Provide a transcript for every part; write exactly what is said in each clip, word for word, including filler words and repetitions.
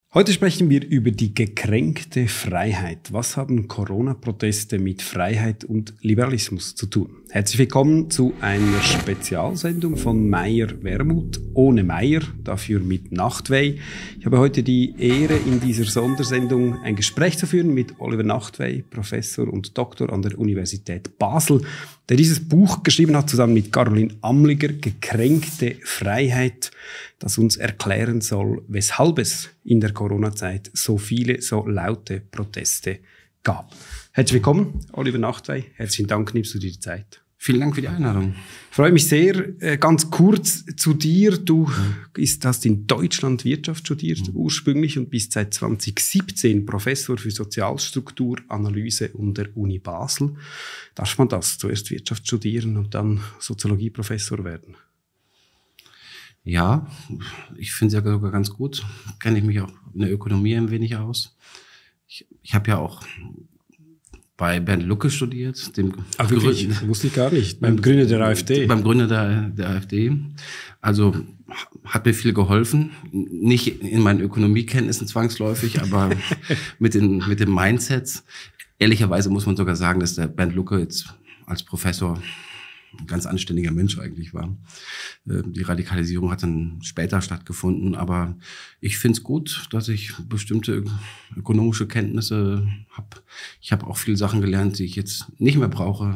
Heute sprechen wir über die gekränkte Freiheit. Was haben Corona-Proteste mit Freiheit und Liberalismus zu tun? Herzlich willkommen zu einer Spezialsendung von Meyer-Wermuth, ohne Meyer, dafür mit Nachtwey. Ich habe heute die Ehre, in dieser Sondersendung ein Gespräch zu führen mit Oliver Nachtwey, Professor und Doktor an der Universität Basel, der dieses Buch geschrieben hat, zusammen mit Caroline Amliger, Gekränkte Freiheit, das uns erklären soll, weshalb es in der Corona-Zeit so viele, so laute Proteste gab. Herzlich willkommen, Oliver Nachtwey. Herzlichen Dank, nimmst du dir die Zeit. Vielen Dank für die Einladung. Ich freue mich sehr. Ganz kurz zu dir. Du hast in Deutschland Wirtschaft studiert mhm. ursprünglich und bist seit zwanzig siebzehn Professor für Sozialstrukturanalyse an der Uni Basel. Darf man das? Zuerst Wirtschaft studieren und dann Soziologieprofessor werden? Ja, ich finde es ja sogar ganz gut. Kenne ich mich auch in der Ökonomie ein wenig aus. Ich, ich habe ja auch bei Bernd Lucke studiert. Dem Ach wirklich? Gründer, wusste ich gar nicht. Beim Gründer der AfD. Beim Gründer der, der AfD. Also hat mir viel geholfen. Nicht in meinen Ökonomiekenntnissen zwangsläufig, aber mit, den, mit dem Mindset. Ehrlicherweise muss man sogar sagen, dass der Bernd Lucke jetzt als Professor ein ganz anständiger Mensch eigentlich war. Die Radikalisierung hat dann später stattgefunden, aber ich finde es gut, dass ich bestimmte ökonomische Kenntnisse habe. Ich habe auch viele Sachen gelernt, die ich jetzt nicht mehr brauche.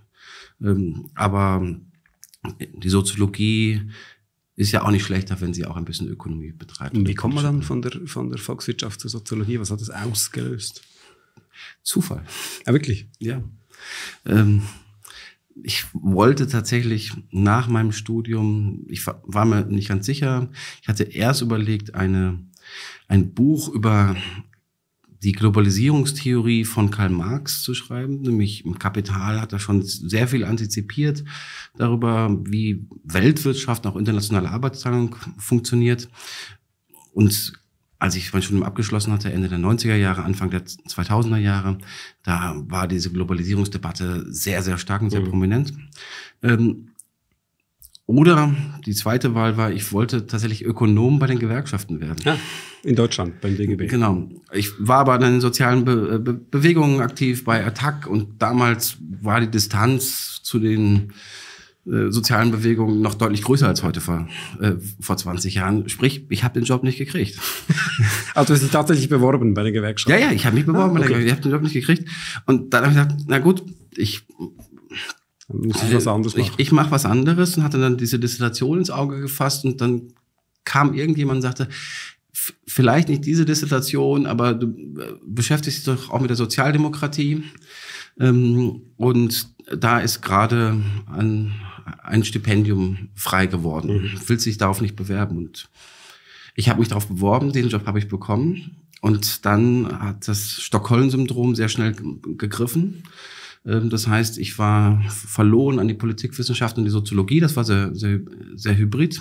Aber die Soziologie ist ja auch nicht schlechter, wenn sie auch ein bisschen Ökonomie betreibt. Und wie kommt man dann von der, von der Volkswirtschaft zur Soziologie? Was hat das ausgelöst? Zufall. Ah, wirklich? Ja. Ähm, Ich wollte tatsächlich nach meinem Studium, ich war mir nicht ganz sicher, ich hatte erst überlegt, eine, ein Buch über die Globalisierungstheorie von Karl Marx zu schreiben. Nämlich im Kapital hat er schon sehr viel antizipiert darüber, wie Weltwirtschaft, auch internationale Arbeitsteilung funktioniert. Und als ich mein Studium abgeschlossen hatte, Ende der neunziger Jahre, Anfang der zweitausender Jahre, da war diese Globalisierungsdebatte sehr, sehr stark und sehr mhm. prominent. Ähm, oder die zweite Wahl war, ich wollte tatsächlich Ökonom bei den Gewerkschaften werden. Ja, in Deutschland, beim D G B. Genau. Ich war aber in den sozialen Be Be Bewegungen aktiv, bei Attac, und damals war die Distanz zu den Äh, sozialen Bewegungen noch deutlich größer als heute vor, äh, vor zwanzig Jahren. Sprich, ich habe den Job nicht gekriegt. Also du hast dich tatsächlich beworben bei der Gewerkschaft? Ja, ja, ich habe mich beworben, ah, okay. bei der Gewerkschaft. Ich habe den Job nicht gekriegt. Und dann habe ich gesagt, na gut, ich dann muss ich was anderes machen. Ich, ich mache was anderes und hatte dann diese Dissertation ins Auge gefasst, und dann kam irgendjemand und sagte, vielleicht nicht diese Dissertation, aber du beschäftigst dich doch auch mit der Sozialdemokratie. Ähm, und da ist gerade ein, ein Stipendium frei geworden. Mhm. Willst dich darauf nicht bewerben? Und ich habe mich darauf beworben, den Job habe ich bekommen. Und dann hat das Stockholm-Syndrom sehr schnell gegriffen. Das heißt, ich war verloren an die Politikwissenschaft und die Soziologie. Das war sehr, sehr, sehr hybrid.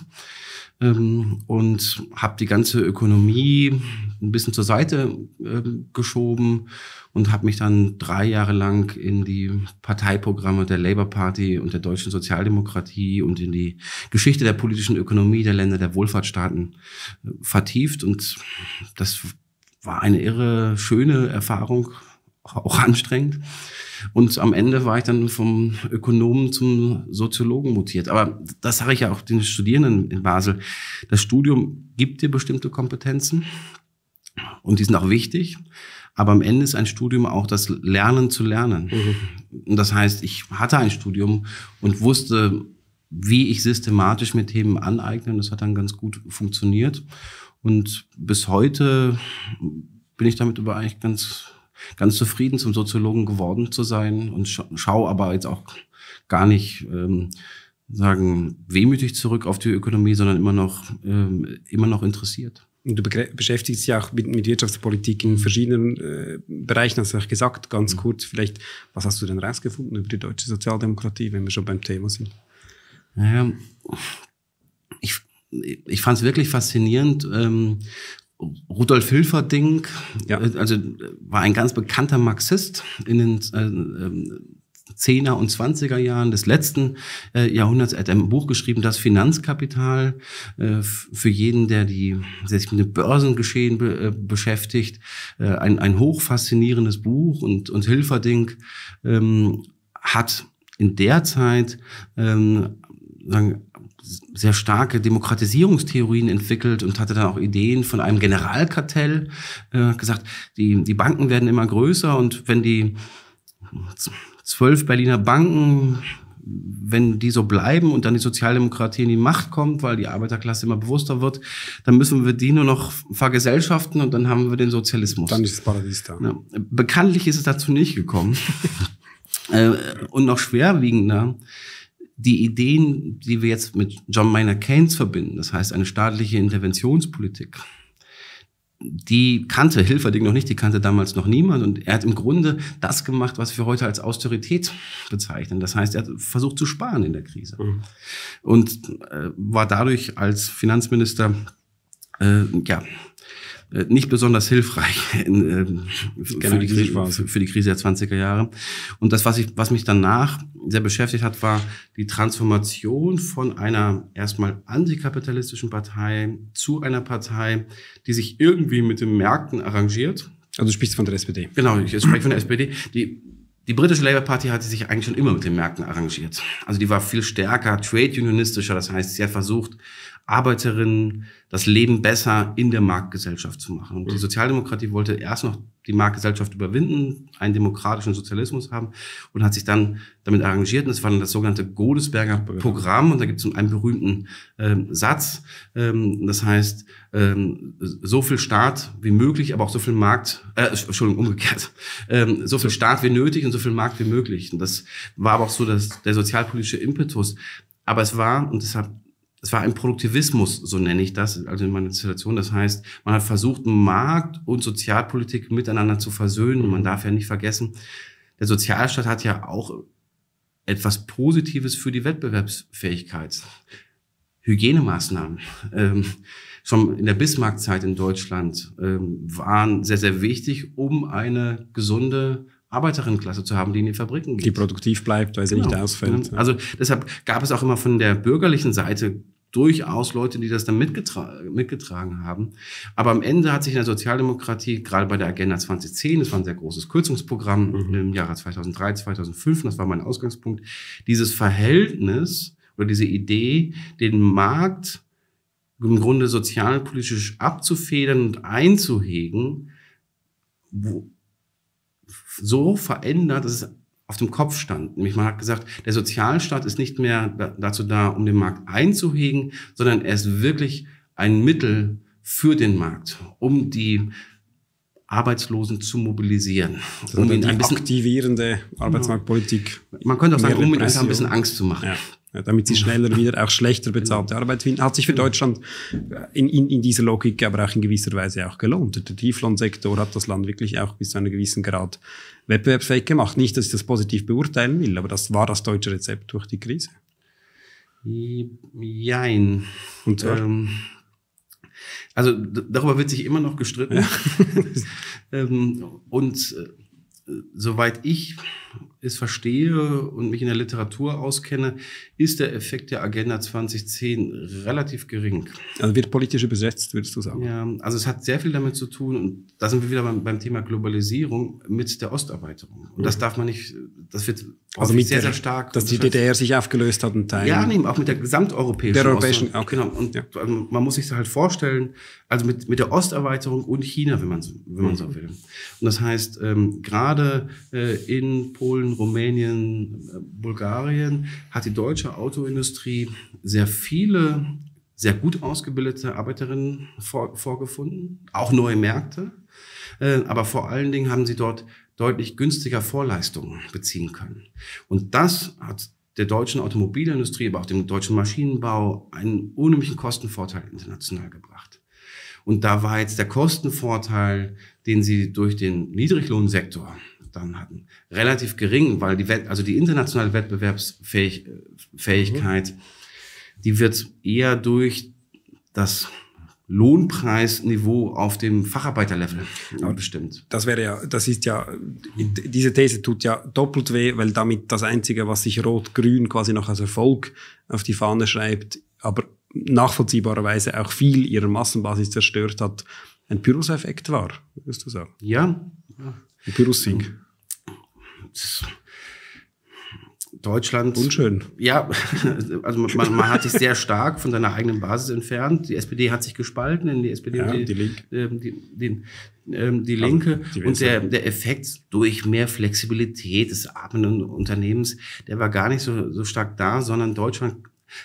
Und habe die ganze Ökonomie ein bisschen zur Seite geschoben und habe mich dann drei Jahre lang in die Parteiprogramme der Labour Party und der deutschen Sozialdemokratie und in die Geschichte der politischen Ökonomie der Länder der Wohlfahrtsstaaten vertieft. Und das war eine irre schöne Erfahrung, auch anstrengend. Und am Ende war ich dann vom Ökonomen zum Soziologen mutiert. Aber das sage ich ja auch den Studierenden in Basel. Das Studium gibt dir bestimmte Kompetenzen und die sind auch wichtig. Aber am Ende ist ein Studium auch das Lernen zu lernen. Mhm. Und das heißt, ich hatte ein Studium und wusste, wie ich systematisch mit Themen aneigne. Das hat dann ganz gut funktioniert. Und bis heute bin ich damit aber eigentlich ganz ganz zufrieden, zum Soziologen geworden zu sein, und scha schaue aber jetzt auch gar nicht ähm, sagen wehmütig zurück auf die Ökonomie, sondern immer noch ähm, immer noch interessiert. Und du beschäftigst dich auch mit, mit Wirtschaftspolitik in verschiedenen äh, Bereichen, hast du auch gesagt. Ganz mhm. kurz, vielleicht, was hast du denn rausgefunden über die deutsche Sozialdemokratie, wenn wir schon beim Thema sind? Naja, ich, ich fand es wirklich faszinierend. Ähm, Rudolf Hilferding, ja. also war ein ganz bekannter Marxist in den äh, Zehner und Zwanziger Jahren des letzten äh, Jahrhunderts. Er hat ein Buch geschrieben, das Finanzkapital, äh, für jeden, der, die, der sich mit dem Börsengeschehen be, äh, beschäftigt. Äh, ein, ein hochfaszinierendes Buch, und, und Hilferding ähm, hat in der Zeit ähm, sagen, sehr starke Demokratisierungstheorien entwickelt und hatte dann auch Ideen von einem Generalkartell, äh, gesagt, die, die Banken werden immer größer, und wenn die zwölf Berliner Banken, wenn die so bleiben und dann die Sozialdemokratie in die Macht kommt, weil die Arbeiterklasse immer bewusster wird, dann müssen wir die nur noch vergesellschaften, und dann haben wir den Sozialismus. Dann ist das Paradies da. Ja, bekanntlich ist es dazu nicht gekommen. äh, und noch schwerwiegender, die Ideen, die wir jetzt mit John Maynard Keynes verbinden, das heißt eine staatliche Interventionspolitik, die kannte Hilferding noch nicht, die kannte damals noch niemand, und er hat im Grunde das gemacht, was wir heute als Austerität bezeichnen. Das heißt, er hat versucht zu sparen in der Krise, mhm. und äh, war dadurch als Finanzminister äh, ja nicht besonders hilfreich in, äh, für, genau, die Krise, für, für die Krise der zwanziger Jahre. Und das, was ich, was mich danach sehr beschäftigt hat, war die Transformation von einer erstmal antikapitalistischen Partei zu einer Partei, die sich irgendwie mit den Märkten arrangiert. Also du sprichst von der S P D. Genau, ich spreche von der S P D. Die, die britische Labour Party hatte sich eigentlich schon immer mit den Märkten arrangiert. Also die war viel stärker trade unionistischer, das heißt, sie hat versucht, Arbeiterinnen das Leben besser in der Marktgesellschaft zu machen. Und die Sozialdemokratie wollte erst noch die Marktgesellschaft überwinden, einen demokratischen Sozialismus haben, und hat sich dann damit arrangiert. Und das war dann das sogenannte Godesberger Programm. Und da gibt es einen berühmten ähm, Satz. Ähm, das heißt, ähm, so viel Staat wie möglich, aber auch so viel Markt, äh, Entschuldigung, umgekehrt, ähm, so viel Staat wie nötig und so viel Markt wie möglich. Und das war aber auch so das, der sozialpolitische Impetus. Aber es war, und deshalb Es war ein Produktivismus, so nenne ich das, also in meiner Dissertation. Das heißt, man hat versucht, Markt und Sozialpolitik miteinander zu versöhnen. Und man darf ja nicht vergessen, der Sozialstaat hat ja auch etwas Positives für die Wettbewerbsfähigkeit. Hygienemaßnahmen, ähm, schon in der Bismarck-Zeit in Deutschland, ähm, waren sehr, sehr wichtig, um eine gesunde Arbeiterinnenklasse zu haben, die in die Fabriken geht. Die produktiv bleibt, weil sie genau. nicht ausfällt. Also deshalb gab es auch immer von der bürgerlichen Seite durchaus Leute, die das dann mitgetra- mitgetragen haben. Aber am Ende hat sich in der Sozialdemokratie, gerade bei der Agenda zwanzig zehn, das war ein sehr großes Kürzungsprogramm mhm. im Jahre zweitausenddrei, zweitausendfünf, das war mein Ausgangspunkt, dieses Verhältnis oder diese Idee, den Markt im Grunde sozialpolitisch abzufedern und einzuhegen, wo so verändert, dass es auf dem Kopf stand. Nämlich man hat gesagt, der Sozialstaat ist nicht mehr da, dazu da, um den Markt einzuhegen, sondern er ist wirklich ein Mittel für den Markt, um die Arbeitslosen zu mobilisieren. Also um die ein bisschen aktivierende Arbeitsmarktpolitik. Man könnte auch sagen, um ihnen einfach ein bisschen Angst zu machen. Ja. Ja, damit sie schneller wieder auch schlechter bezahlte Arbeit finden. Hat sich für Deutschland in, in, in dieser Logik aber auch in gewisser Weise auch gelohnt. Der Tieflohnsektor hat das Land wirklich auch bis zu einem gewissen Grad wettbewerbsfähig gemacht. Nicht, dass ich das positiv beurteilen will, aber das war das deutsche Rezept durch die Krise. Jein. Und zwar? Ähm, also d- darüber wird sich immer noch gestritten. Ja. ähm, und äh, soweit ich es verstehe und mich in der Literatur auskenne, ist der Effekt der Agenda zwanzig zehn relativ gering. Also wird politisch übersetzt, würdest du sagen? Ja, also es hat sehr viel damit zu tun, und da sind wir wieder beim, beim Thema Globalisierung, mit der Osterweiterung. Und das darf man nicht, das wird also mit sehr, der, sehr stark. Dass die D D R sich aufgelöst hat und Teil. Ja, nee, auch mit der gesamteuropäischen der europäischen, Osterweiterung. Okay. Genau. Und ja. also man muss sich halt vorstellen, also mit, mit der Osterweiterung und China, wenn man so, wenn man so will. Und das heißt, ähm, gerade äh, in Polen, Rumänien, äh, Bulgarien hat die deutsche Autoindustrie sehr viele, sehr gut ausgebildete Arbeiterinnen vor, vorgefunden, auch neue Märkte. Äh, aber vor allen Dingen haben sie dort deutlich günstiger Vorleistungen beziehen können. Und das hat der deutschen Automobilindustrie, aber auch dem deutschen Maschinenbau einen unheimlichen Kostenvorteil international gebracht. Und da war jetzt der Kostenvorteil, den sie durch den Niedriglohnsektor dann hatten, relativ gering, weil die, also die internationale Wettbewerbsfähigkeit, mhm. die wird eher durch das Lohnpreisniveau auf dem Facharbeiterlevel bestimmt. Das wäre ja, das ist ja, diese These tut ja doppelt weh, weil damit das Einzige, was sich Rot-Grün quasi noch als Erfolg auf die Fahne schreibt, aber nachvollziehbarerweise auch viel ihrer Massenbasis zerstört hat, ein Pyrrhus-Effekt war, würdest du sagen? Ja. Ein Pyrrhus-Sieg. Deutschland. Unschön. Ja, also man, man hat sich sehr stark von seiner eigenen Basis entfernt. Die S P D hat sich gespalten in die S P D ja, und die, die, Link. äh, die, die, ähm, die Linke. Also die und der, der Effekt durch mehr Flexibilität des atmenden Unternehmens, der war gar nicht so, so stark da, sondern Deutschland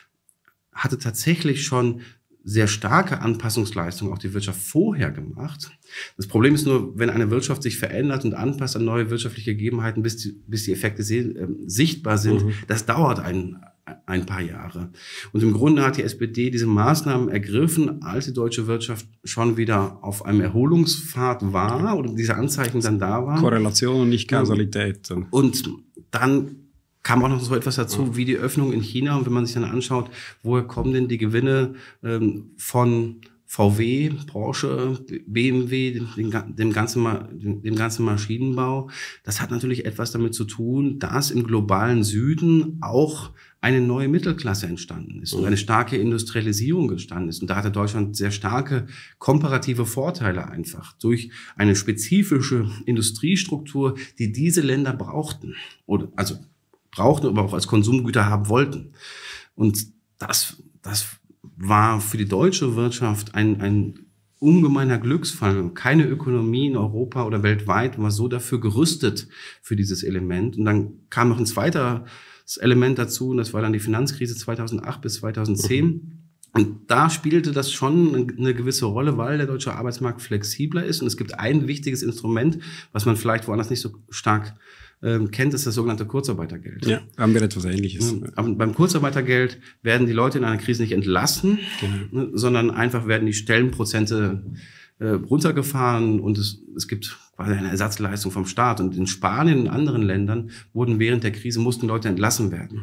hatte tatsächlich schon sehr starke Anpassungsleistungen auch die Wirtschaft vorher gemacht. Das Problem ist nur, wenn eine Wirtschaft sich verändert und anpasst an neue wirtschaftliche Gegebenheiten, bis die, bis die Effekte se- äh, sichtbar sind, mhm. das dauert ein, ein paar Jahre. Und im Grunde hat die S P D diese Maßnahmen ergriffen, als die deutsche Wirtschaft schon wieder auf einem Erholungspfad war oder diese Anzeichen dann da waren. Korrelation und nicht Kausalität. Und dann kam auch noch so etwas dazu wie die Öffnung in China. Und wenn man sich dann anschaut, woher kommen denn die Gewinne ähm, von V W, Porsche, B M W, dem, dem, ganzen, dem ganzen Maschinenbau, das hat natürlich etwas damit zu tun, dass im globalen Süden auch eine neue Mittelklasse entstanden ist und eine starke Industrialisierung entstanden ist. Und da hatte Deutschland sehr starke komparative Vorteile einfach durch eine spezifische Industriestruktur, die diese Länder brauchten. Oder, also brauchten, aber auch als Konsumgüter haben wollten. Und das, das war für die deutsche Wirtschaft ein, ein ungemeiner Glücksfall. Keine Ökonomie in Europa oder weltweit war so dafür gerüstet für dieses Element. Und dann kam noch ein zweiter Element dazu, und das war dann die Finanzkrise zweitausendacht bis zweitausendzehn. Mhm. Und da spielte das schon eine gewisse Rolle, weil der deutsche Arbeitsmarkt flexibler ist. Und es gibt ein wichtiges Instrument, was man vielleicht woanders nicht so stark ähm, kennt, ist das sogenannte Kurzarbeitergeld. Ja, haben wir etwas Ähnliches. Ja, aber beim Kurzarbeitergeld werden die Leute in einer Krise nicht entlassen, genau. ne, sondern einfach werden die Stellenprozente äh, runtergefahren und es, es gibt quasi eine Ersatzleistung vom Staat. Und in Spanien und in anderen Ländern wurden während der Krise, mussten Leute entlassen werden.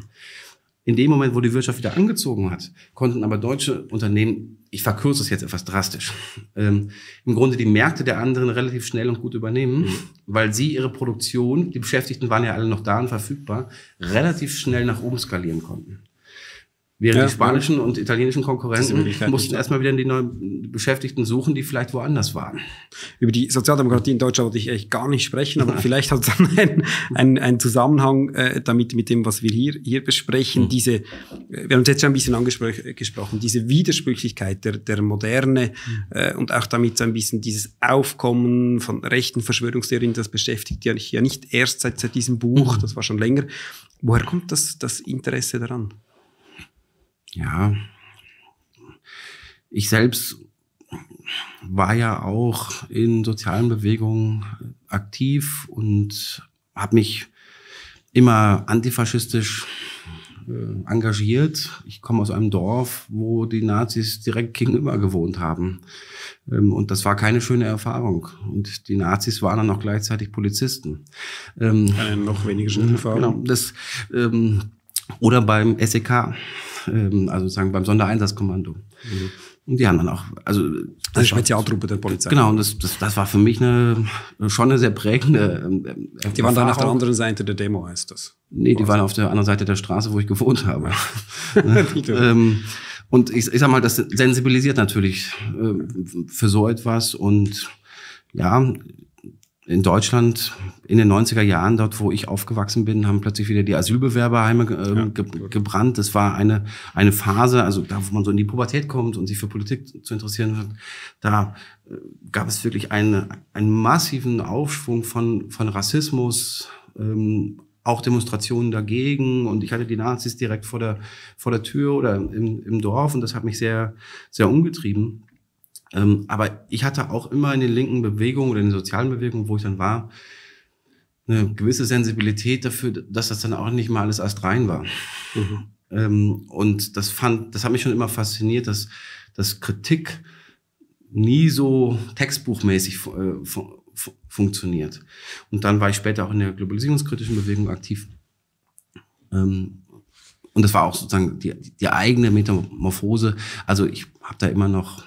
In dem Moment, wo die Wirtschaft wieder angezogen hat, konnten aber deutsche Unternehmen, ich verkürze es jetzt etwas drastisch, ähm, im Grunde die Märkte der anderen relativ schnell und gut übernehmen, mhm. weil sie ihre Produktion, die Beschäftigten waren ja alle noch da und verfügbar, relativ schnell nach oben skalieren konnten. Während ja, die spanischen ja. und italienischen Konkurrenten mussten erstmal wieder die neuen Beschäftigten suchen, die vielleicht woanders waren. Über die Sozialdemokratie in Deutschland wollte ich echt gar nicht sprechen, aber vielleicht hat es dann einen, einen, einen Zusammenhang äh, damit mit dem, was wir hier, hier besprechen. Mhm. Diese, wir haben uns jetzt schon ein bisschen angesprochen, diese Widersprüchlichkeit der, der Moderne mhm. äh, und auch damit so ein bisschen dieses Aufkommen von rechten Verschwörungstheorien, das beschäftigt ja nicht, ja nicht erst seit, seit diesem Buch, mhm. das war schon länger. Woher kommt das, das Interesse daran? Ja, ich selbst war ja auch in sozialen Bewegungen aktiv und habe mich immer antifaschistisch äh, engagiert. Ich komme aus einem Dorf, wo die Nazis direkt gegenüber gewohnt haben. Ähm, und das war keine schöne Erfahrung. Und die Nazis waren dann auch gleichzeitig Polizisten. Ähm, Eine noch weniger schöne Erfahrung. Genau, das, ähm, oder beim S E K. Also sagen beim Sondereinsatzkommando. Mhm. Und die haben dann auch, also das ist Spezialtruppe der Polizei. Genau, und das, das, das war für mich eine schon eine sehr prägende. Äh, die waren dann auf der anderen Seite der Demo, heißt das? Nee, die Was? waren auf der anderen Seite der Straße, wo ich gewohnt habe. ähm, und ich, ich sag mal, das sensibilisiert natürlich äh, für so etwas und ja. In Deutschland in den neunziger Jahren, dort wo ich aufgewachsen bin, haben plötzlich wieder die Asylbewerberheime äh, ja, ge gebrannt. Das war eine eine Phase, also da, wo man so in die Pubertät kommt und sich für Politik zu interessieren hat, da äh, gab es wirklich eine, einen massiven Aufschwung von von Rassismus, ähm, auch Demonstrationen dagegen. Und ich hatte die Nazis direkt vor der vor der Tür oder im, im Dorf und das hat mich sehr sehr umgetrieben. Ähm, aber ich hatte auch immer in den linken Bewegungen oder in den sozialen Bewegungen, wo ich dann war, eine gewisse Sensibilität dafür, dass das dann auch nicht mal alles astrein war. Mhm. Ähm, und das fand, das hat mich schon immer fasziniert, dass, dass Kritik nie so textbuchmäßig äh, fu fu funktioniert. Und dann war ich später auch in der globalisierungskritischen Bewegung aktiv. Ähm, und das war auch sozusagen die, die eigene Metamorphose. Also ich habe da immer noch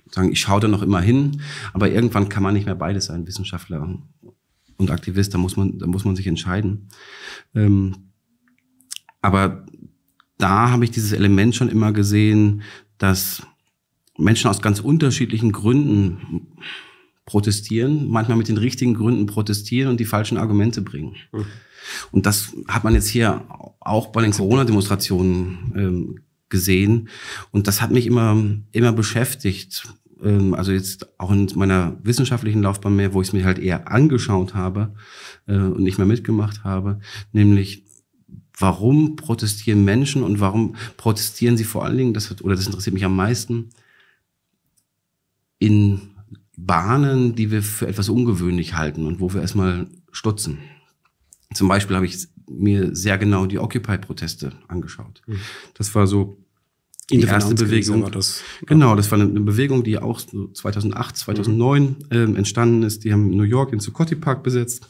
sagen, ich schaue da noch immer hin, aber irgendwann kann man nicht mehr beides sein, Wissenschaftler und Aktivist, da muss man, da muss man sich entscheiden. Ähm, aber da habe ich dieses Element schon immer gesehen, dass Menschen aus ganz unterschiedlichen Gründen protestieren, manchmal mit den richtigen Gründen protestieren und die falschen Argumente bringen. Mhm. Und das hat man jetzt hier auch bei den Corona-Demonstrationen ähm, gesehen. Und das hat mich immer, immer beschäftigt. Ähm, also jetzt auch in meiner wissenschaftlichen Laufbahn mehr, wo ich es mir halt eher angeschaut habe äh, und nicht mehr mitgemacht habe. Nämlich, warum protestieren Menschen und warum protestieren sie vor allen Dingen, das hat, oder das interessiert mich am meisten, in Bahnen, die wir für etwas ungewöhnlich halten und wo wir erstmal stutzen. Zum Beispiel habe ich mir sehr genau die Occupy-Proteste angeschaut. Mhm. Das war so die in erste Bewegung. War das, genau, das war eine, eine Bewegung, die auch so zweitausendacht, zweitausendneun mhm. äh, entstanden ist. Die haben New York den Zuccotti Park besetzt.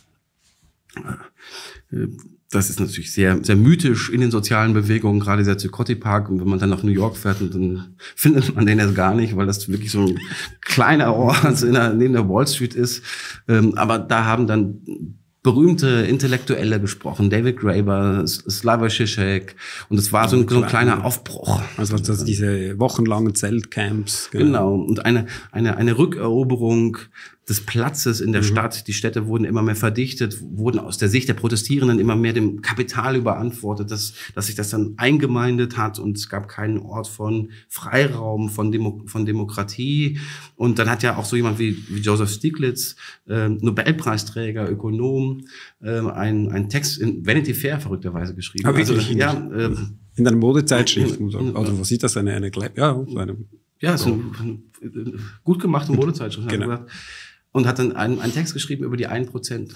Äh, das ist natürlich sehr, sehr mythisch in den sozialen Bewegungen, gerade der Zuccotti Park. Und wenn man dann nach New York fährt, dann findet man den jetzt gar nicht, weil das wirklich so ein kleiner Ort in der, neben der Wall Street ist. Ähm, aber da haben dann berühmte Intellektuelle gesprochen, David Graeber, Slavoj Žižek, und es war so ein, so ein kleiner Aufbruch. Also das diese wochenlangen Zeltcamps. Genau, genau. Und eine, eine, eine Rückeroberung des Platzes in der mhm. Stadt. Die Städte wurden immer mehr verdichtet, wurden aus der Sicht der Protestierenden immer mehr dem Kapital überantwortet, dass, dass sich das dann eingemeindet hat und es gab keinen Ort von Freiraum, von, Demo, von Demokratie. Und dann hat ja auch so jemand wie, wie Joseph Stiglitz, äh, Nobelpreisträger, Ökonom, äh, ein, ein Text in Vanity Fair verrückterweise geschrieben. Aber also, ja, äh, in einer Modezeitschrift. Oder was sieht das? Eine, eine, ja, eine, ja, so eine gut gemachte Modezeitschrift. Genau. Und hat dann einen, einen Text geschrieben über die ein Prozent.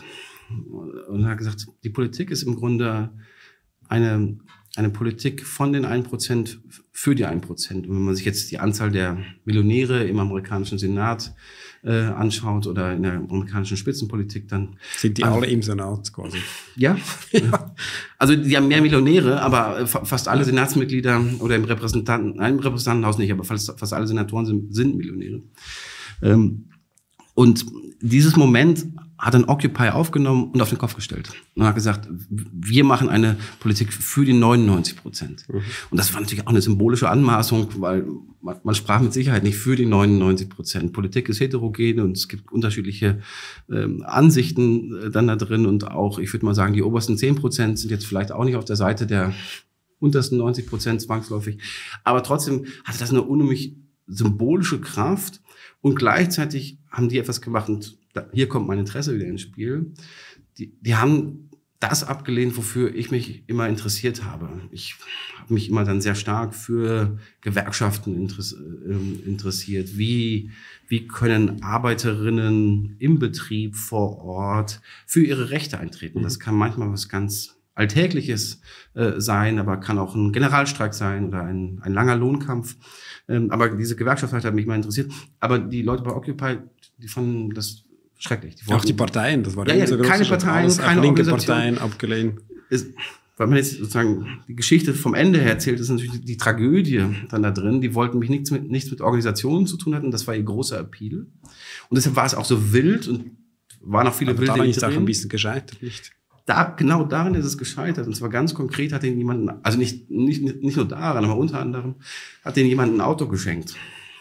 Und hat gesagt, die Politik ist im Grunde eine, eine Politik von den ein Prozent für die ein Prozent. Und wenn man sich jetzt die Anzahl der Millionäre im amerikanischen Senat äh, anschaut oder in der amerikanischen Spitzenpolitik, dann... Sind die also, alle im Senat quasi? Ja. ja. Also die haben mehr Millionäre, aber fast alle Senatsmitglieder oder im Repräsentanten, nein, im Repräsentantenhaus nicht, aber fast, fast alle Senatoren sind, sind Millionäre. Ähm, Und dieses Moment hat dann Occupy aufgenommen und auf den Kopf gestellt. Und hat gesagt, wir machen eine Politik für die neunundneunzig Prozent. Mhm. Und das war natürlich auch eine symbolische Anmaßung, weil man, man sprach mit Sicherheit nicht für die neunundneunzig Prozent. Politik ist heterogen und es gibt unterschiedliche ähm, Ansichten äh, dann da drin. Und auch, ich würde mal sagen, die obersten zehn Prozent sind jetzt vielleicht auch nicht auf der Seite der untersten neunzig Prozent zwangsläufig. Aber trotzdem hatte das eine unheimlich symbolische Kraft. Und gleichzeitig haben die etwas gemacht, und da, hier kommt mein Interesse wieder ins Spiel. Die, die haben das abgelehnt, wofür ich mich immer interessiert habe. Ich habe mich immer dann sehr stark für Gewerkschaften interessiert. Wie, wie können Arbeiterinnen im Betrieb vor Ort für ihre Rechte eintreten? Das kann manchmal was ganz Alltägliches äh, sein, aber kann auch ein Generalstreik sein oder ein, ein langer Lohnkampf. Ähm, aber diese Gewerkschaft hat mich mal interessiert. Aber die Leute bei Occupy, die fanden das schrecklich. Die auch die Parteien, das war ja, ja, keine Parteien, keine linke Parteien abgelehnt. Ist, weil man jetzt sozusagen die Geschichte vom Ende her erzählt, ist natürlich die, die Tragödie dann da drin. Die wollten mich nichts mit, nichts mit Organisationen zu tun hatten. Das war ihr großer Appeal. Und deshalb war es auch so wild und waren auch viele aber wilde Ideen. Aber da ist auch ein bisschen gescheitert, nicht? Da, genau daran ist es gescheitert. Und zwar ganz konkret hat denen jemanden, also nicht, nicht, nicht nur daran, aber unter anderem hat denen jemand ein Auto geschenkt,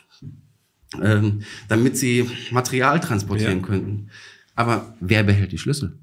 ähm, damit sie Material transportieren ja. könnten. Aber wer behält die Schlüssel?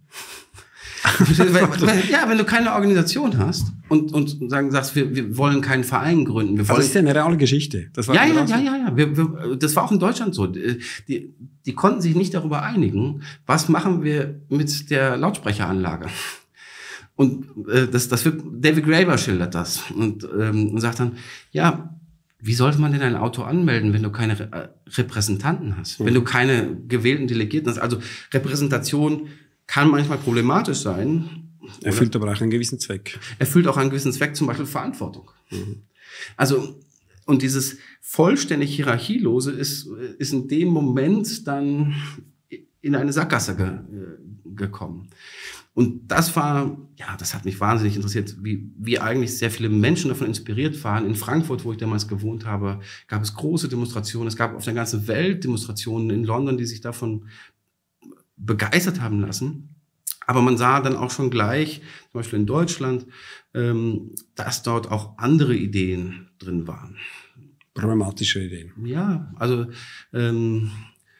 Ja, wenn du keine Organisation hast und, und sagen, sagst, wir, wir wollen keinen Verein gründen. Wir wollen, das ist ja eine reale Geschichte. Das war ja, ja, ja, ja, ja. Wir, wir, das war auch in Deutschland so. Die, die konnten sich nicht darüber einigen, was machen wir mit der Lautsprecheranlage. Und äh, das, das wird, David Graeber schildert das und, ähm, und sagt dann, ja, wie sollte man denn ein Auto anmelden, wenn du keine Re Repräsentanten hast, mhm. wenn du keine gewählten Delegierten hast? Also Repräsentation kann manchmal problematisch sein. Erfüllt aber auch einen gewissen Zweck. Erfüllt auch einen gewissen Zweck, zum Beispiel Verantwortung. Mhm. Also, und dieses vollständig Hierarchielose ist, ist in dem Moment dann in eine Sackgasse ge, gekommen. Und das war, ja, das hat mich wahnsinnig interessiert, wie, wie eigentlich sehr viele Menschen davon inspiriert waren. In Frankfurt, wo ich damals gewohnt habe, gab es große Demonstrationen. Es gab auf der ganzen Welt Demonstrationen in London, die sich davon begeistert haben lassen. Aber man sah dann auch schon gleich, zum Beispiel in Deutschland, ähm, dass dort auch andere Ideen drin waren. Problematische Ideen. Ja, also ähm,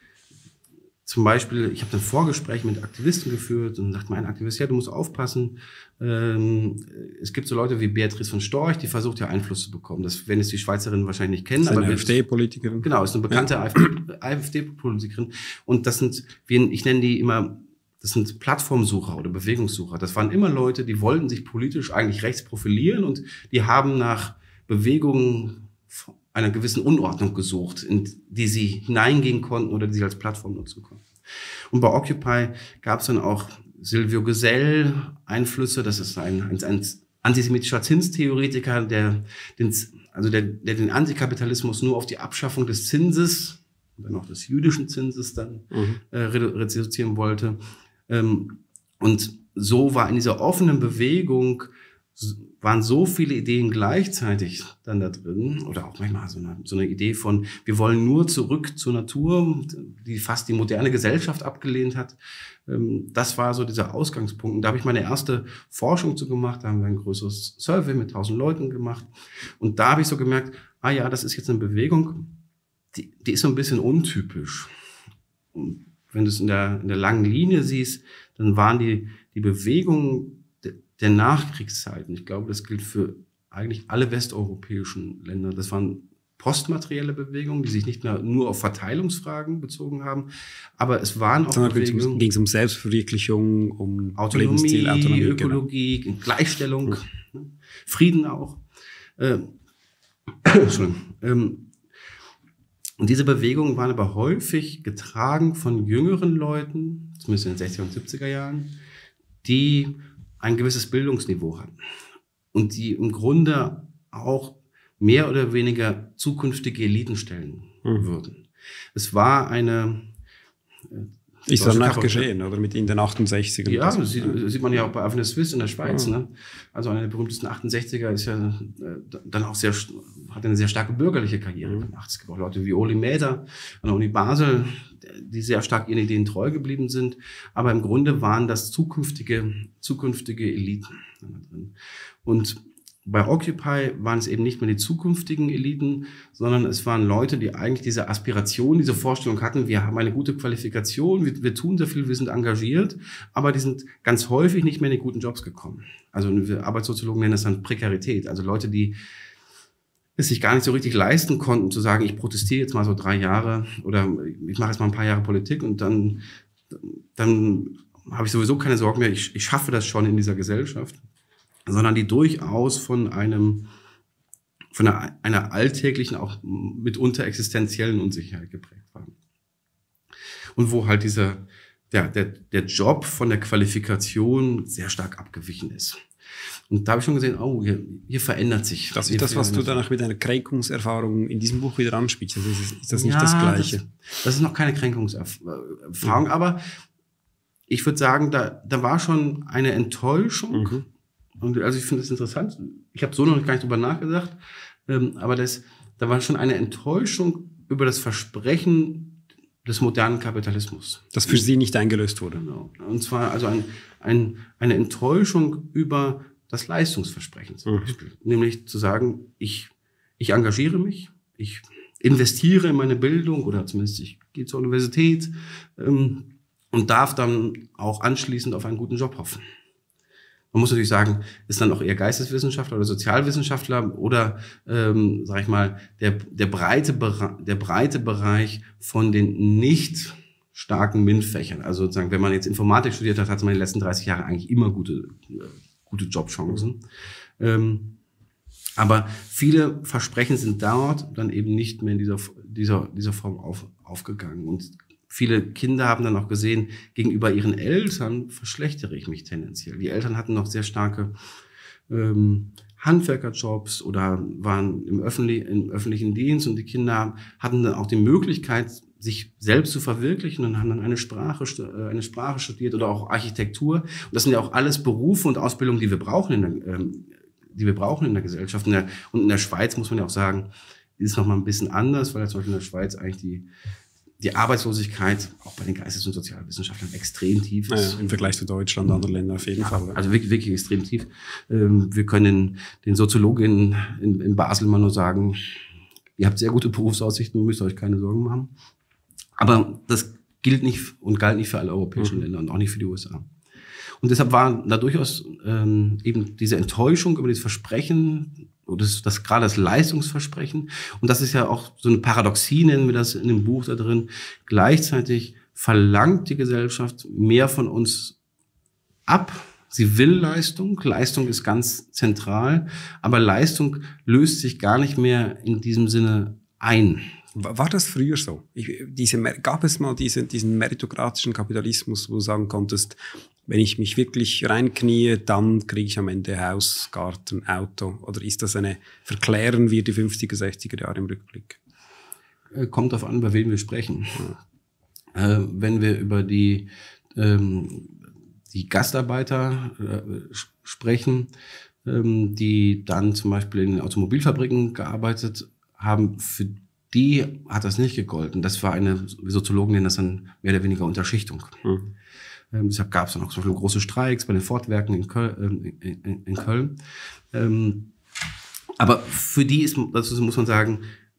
zum Beispiel, ich habe dann Vorgespräche mit Aktivisten geführt und sagt mein Aktivist, ja, du musst aufpassen. Ähm, es gibt so Leute wie Beatrice von Storch, die versucht ja Einfluss zu bekommen. Das werden jetzt die Schweizerinnen wahrscheinlich nicht kennen. Das ist eine aber AfD-Politikerin. Genau, ist eine bekannte ja. AfD-Politikerin. Und das sind, ich nenne die immer, das sind Plattformsucher oder Bewegungssucher. Das waren immer Leute, die wollten sich politisch eigentlich rechts profilieren und die haben nach Bewegungen einer gewissen Unordnung gesucht, in die sie hineingehen konnten oder die sie als Plattform nutzen konnten. Und bei Occupy gab es dann auch Silvio Gesell Einflüsse. Das ist ein, ein, ein antisemitischer Zinstheoretiker, der den, also der, der den Antikapitalismus nur auf die Abschaffung des Zinses und dann auch des jüdischen Zinses dann mhm. äh, reduzieren wollte. Ähm, und so war in dieser offenen Bewegung waren so viele Ideen gleichzeitig dann da drin oder auch manchmal so eine, so eine Idee von, wir wollen nur zurück zur Natur, die fast die moderne Gesellschaft abgelehnt hat. Das war so dieser Ausgangspunkt. Und da habe ich meine erste Forschung zu gemacht, da haben wir ein größeres Survey mit tausend Leuten gemacht. Und da habe ich so gemerkt, ah ja, das ist jetzt eine Bewegung, die, die ist so ein bisschen untypisch. Und wenn du es in der, in der langen Linie siehst, dann waren die, die Bewegungen der Nachkriegszeiten, ich glaube, das gilt für eigentlich alle westeuropäischen Länder. Das waren postmaterielle Bewegungen, die sich nicht mehr nur auf Verteilungsfragen bezogen haben, aber es waren auch Sondern Bewegungen. Ging es um Selbstverwirklichung, um Autonomie, Lebensstil, Autonomie, Ökologie, genau. Gleichstellung, ja. Frieden auch. Ähm, Entschuldigung. Ähm, und diese Bewegungen waren aber häufig getragen von jüngeren Leuten, zumindest in den sechziger und siebziger Jahren, die ein gewisses Bildungsniveau hatten und die im Grunde auch mehr oder weniger zukünftige Eliten stellen mhm. würden. Es war eine... Äh, ist danach geschehen, oder? Mit in den achtundsechzigern. Ja, das sieht, ja. sieht man ja auch bei Avenue Suisse in der Schweiz. Ja. Ne? Also einer der berühmtesten achtundsechziger ist ja äh, dann auch sehr, hat eine sehr starke bürgerliche Karriere mhm. gemacht. Es gibt auch Leute wie Oli Mäder an der Uni Basel, die sehr stark ihren Ideen treu geblieben sind. Aber im Grunde waren das zukünftige, zukünftige Eliten drin. Und bei Occupy waren es eben nicht mehr die zukünftigen Eliten, sondern es waren Leute, die eigentlich diese Aspiration, diese Vorstellung hatten, wir haben eine gute Qualifikation, wir, wir tun sehr viel, wir sind engagiert, aber die sind ganz häufig nicht mehr in die guten Jobs gekommen. Also wir Arbeitssoziologen nennen das dann Prekarität. Also Leute, die es sich gar nicht so richtig leisten konnten, zu sagen, ich protestiere jetzt mal so drei Jahre oder ich mache jetzt mal ein paar Jahre Politik und dann, dann habe ich sowieso keine Sorgen mehr, ich, ich schaffe das schon in dieser Gesellschaft. Sondern die durchaus von einem, von einer, einer alltäglichen, auch mitunter existenziellen Unsicherheit geprägt waren. Und wo halt dieser, der, der, der Job von der Qualifikation sehr stark abgewichen ist. Und da habe ich schon gesehen, oh, hier, hier verändert sich. Das ist das, was du danach mit einer Kränkungserfahrung in diesem Buch wieder anspielst. Das ist, ist das nicht ja, das Gleiche? Das, das ist noch keine Kränkungserfahrung, mhm. aber ich würde sagen, da, da war schon eine Enttäuschung. Mhm. Und also ich finde das interessant. Ich habe so noch gar nicht drüber nachgedacht, ähm, aber das, da war schon eine Enttäuschung über das Versprechen des modernen Kapitalismus. Das für Sie nicht eingelöst wurde. Genau. Und zwar also ein, ein, eine Enttäuschung über das Leistungsversprechen zum Beispiel. Mhm. Nämlich zu sagen, ich, ich engagiere mich, ich investiere in meine Bildung oder zumindest ich gehe zur Universität ähm, und darf dann auch anschließend auf einen guten Job hoffen. Man muss natürlich sagen, ist dann auch eher Geisteswissenschaftler oder Sozialwissenschaftler oder, ähm, sag ich mal, der, der, breite, der breite Bereich von den nicht starken MINT-Fächern. Also sozusagen, wenn man jetzt Informatik studiert hat, hat man in den letzten dreißig Jahren eigentlich immer gute, äh, gute Jobchancen. Ähm, aber viele Versprechen sind dort dann eben nicht mehr in dieser, dieser, dieser Form auf, aufgegangen. Und viele Kinder haben dann auch gesehen, gegenüber ihren Eltern verschlechtere ich mich tendenziell. Die Eltern hatten noch sehr starke ähm, Handwerkerjobs oder waren im, öffentlich, im öffentlichen Dienst und die Kinder hatten dann auch die Möglichkeit, sich selbst zu verwirklichen und haben dann eine Sprache, eine Sprache studiert oder auch Architektur. Und das sind ja auch alles Berufe und Ausbildungen, die wir brauchen in der, ähm, die wir brauchen in der Gesellschaft. Und in der, und in der Schweiz muss man ja auch sagen, ist noch mal ein bisschen anders, weil ja zum Beispiel in der Schweiz eigentlich die, die Arbeitslosigkeit auch bei den Geistes- und Sozialwissenschaftlern extrem tief ist. Ja, im Vergleich zu Deutschland und anderen Ländern auf jeden ja, Fall. Also wirklich, wirklich extrem tief. Wir können den Soziologen in, in Basel mal nur sagen, ihr habt sehr gute Berufsaussichten, müsst euch keine Sorgen machen. Aber das gilt nicht und galt nicht für alle europäischen mhm. Länder und auch nicht für die U S A. Und deshalb war da durchaus ähm, eben diese Enttäuschung über dieses Versprechen, das, das gerade das Leistungsversprechen. Und das ist ja auch so eine Paradoxie, nennen wir das in dem Buch da drin. Gleichzeitig verlangt die Gesellschaft mehr von uns ab. Sie will Leistung. Leistung ist ganz zentral. Aber Leistung löst sich gar nicht mehr in diesem Sinne ein. War das früher so? Ich, diese, gab es mal diese, diesen meritokratischen Kapitalismus, wo du sagen konntest, wenn ich mich wirklich reinknie, dann kriege ich am Ende Haus, Garten, Auto? Oder ist das eine, verklären wir die fünfziger, sechziger Jahre im Rückblick? Kommt darauf an, über wen wir sprechen. Ja. Äh, wenn wir über die, ähm, die Gastarbeiter äh, sprechen, ähm, die dann zum Beispiel in den Automobilfabriken gearbeitet haben, für die hat das nicht gegolten. Das war eine, wie Soziologen nennen das dann mehr oder weniger Unterschichtung. Mhm. Ähm, deshalb gab es dann auch zum Beispiel große Streiks bei den Fortwerken in Köln. Äh, in, in Köln. Ähm, aber für die ist, dazu muss man sagen,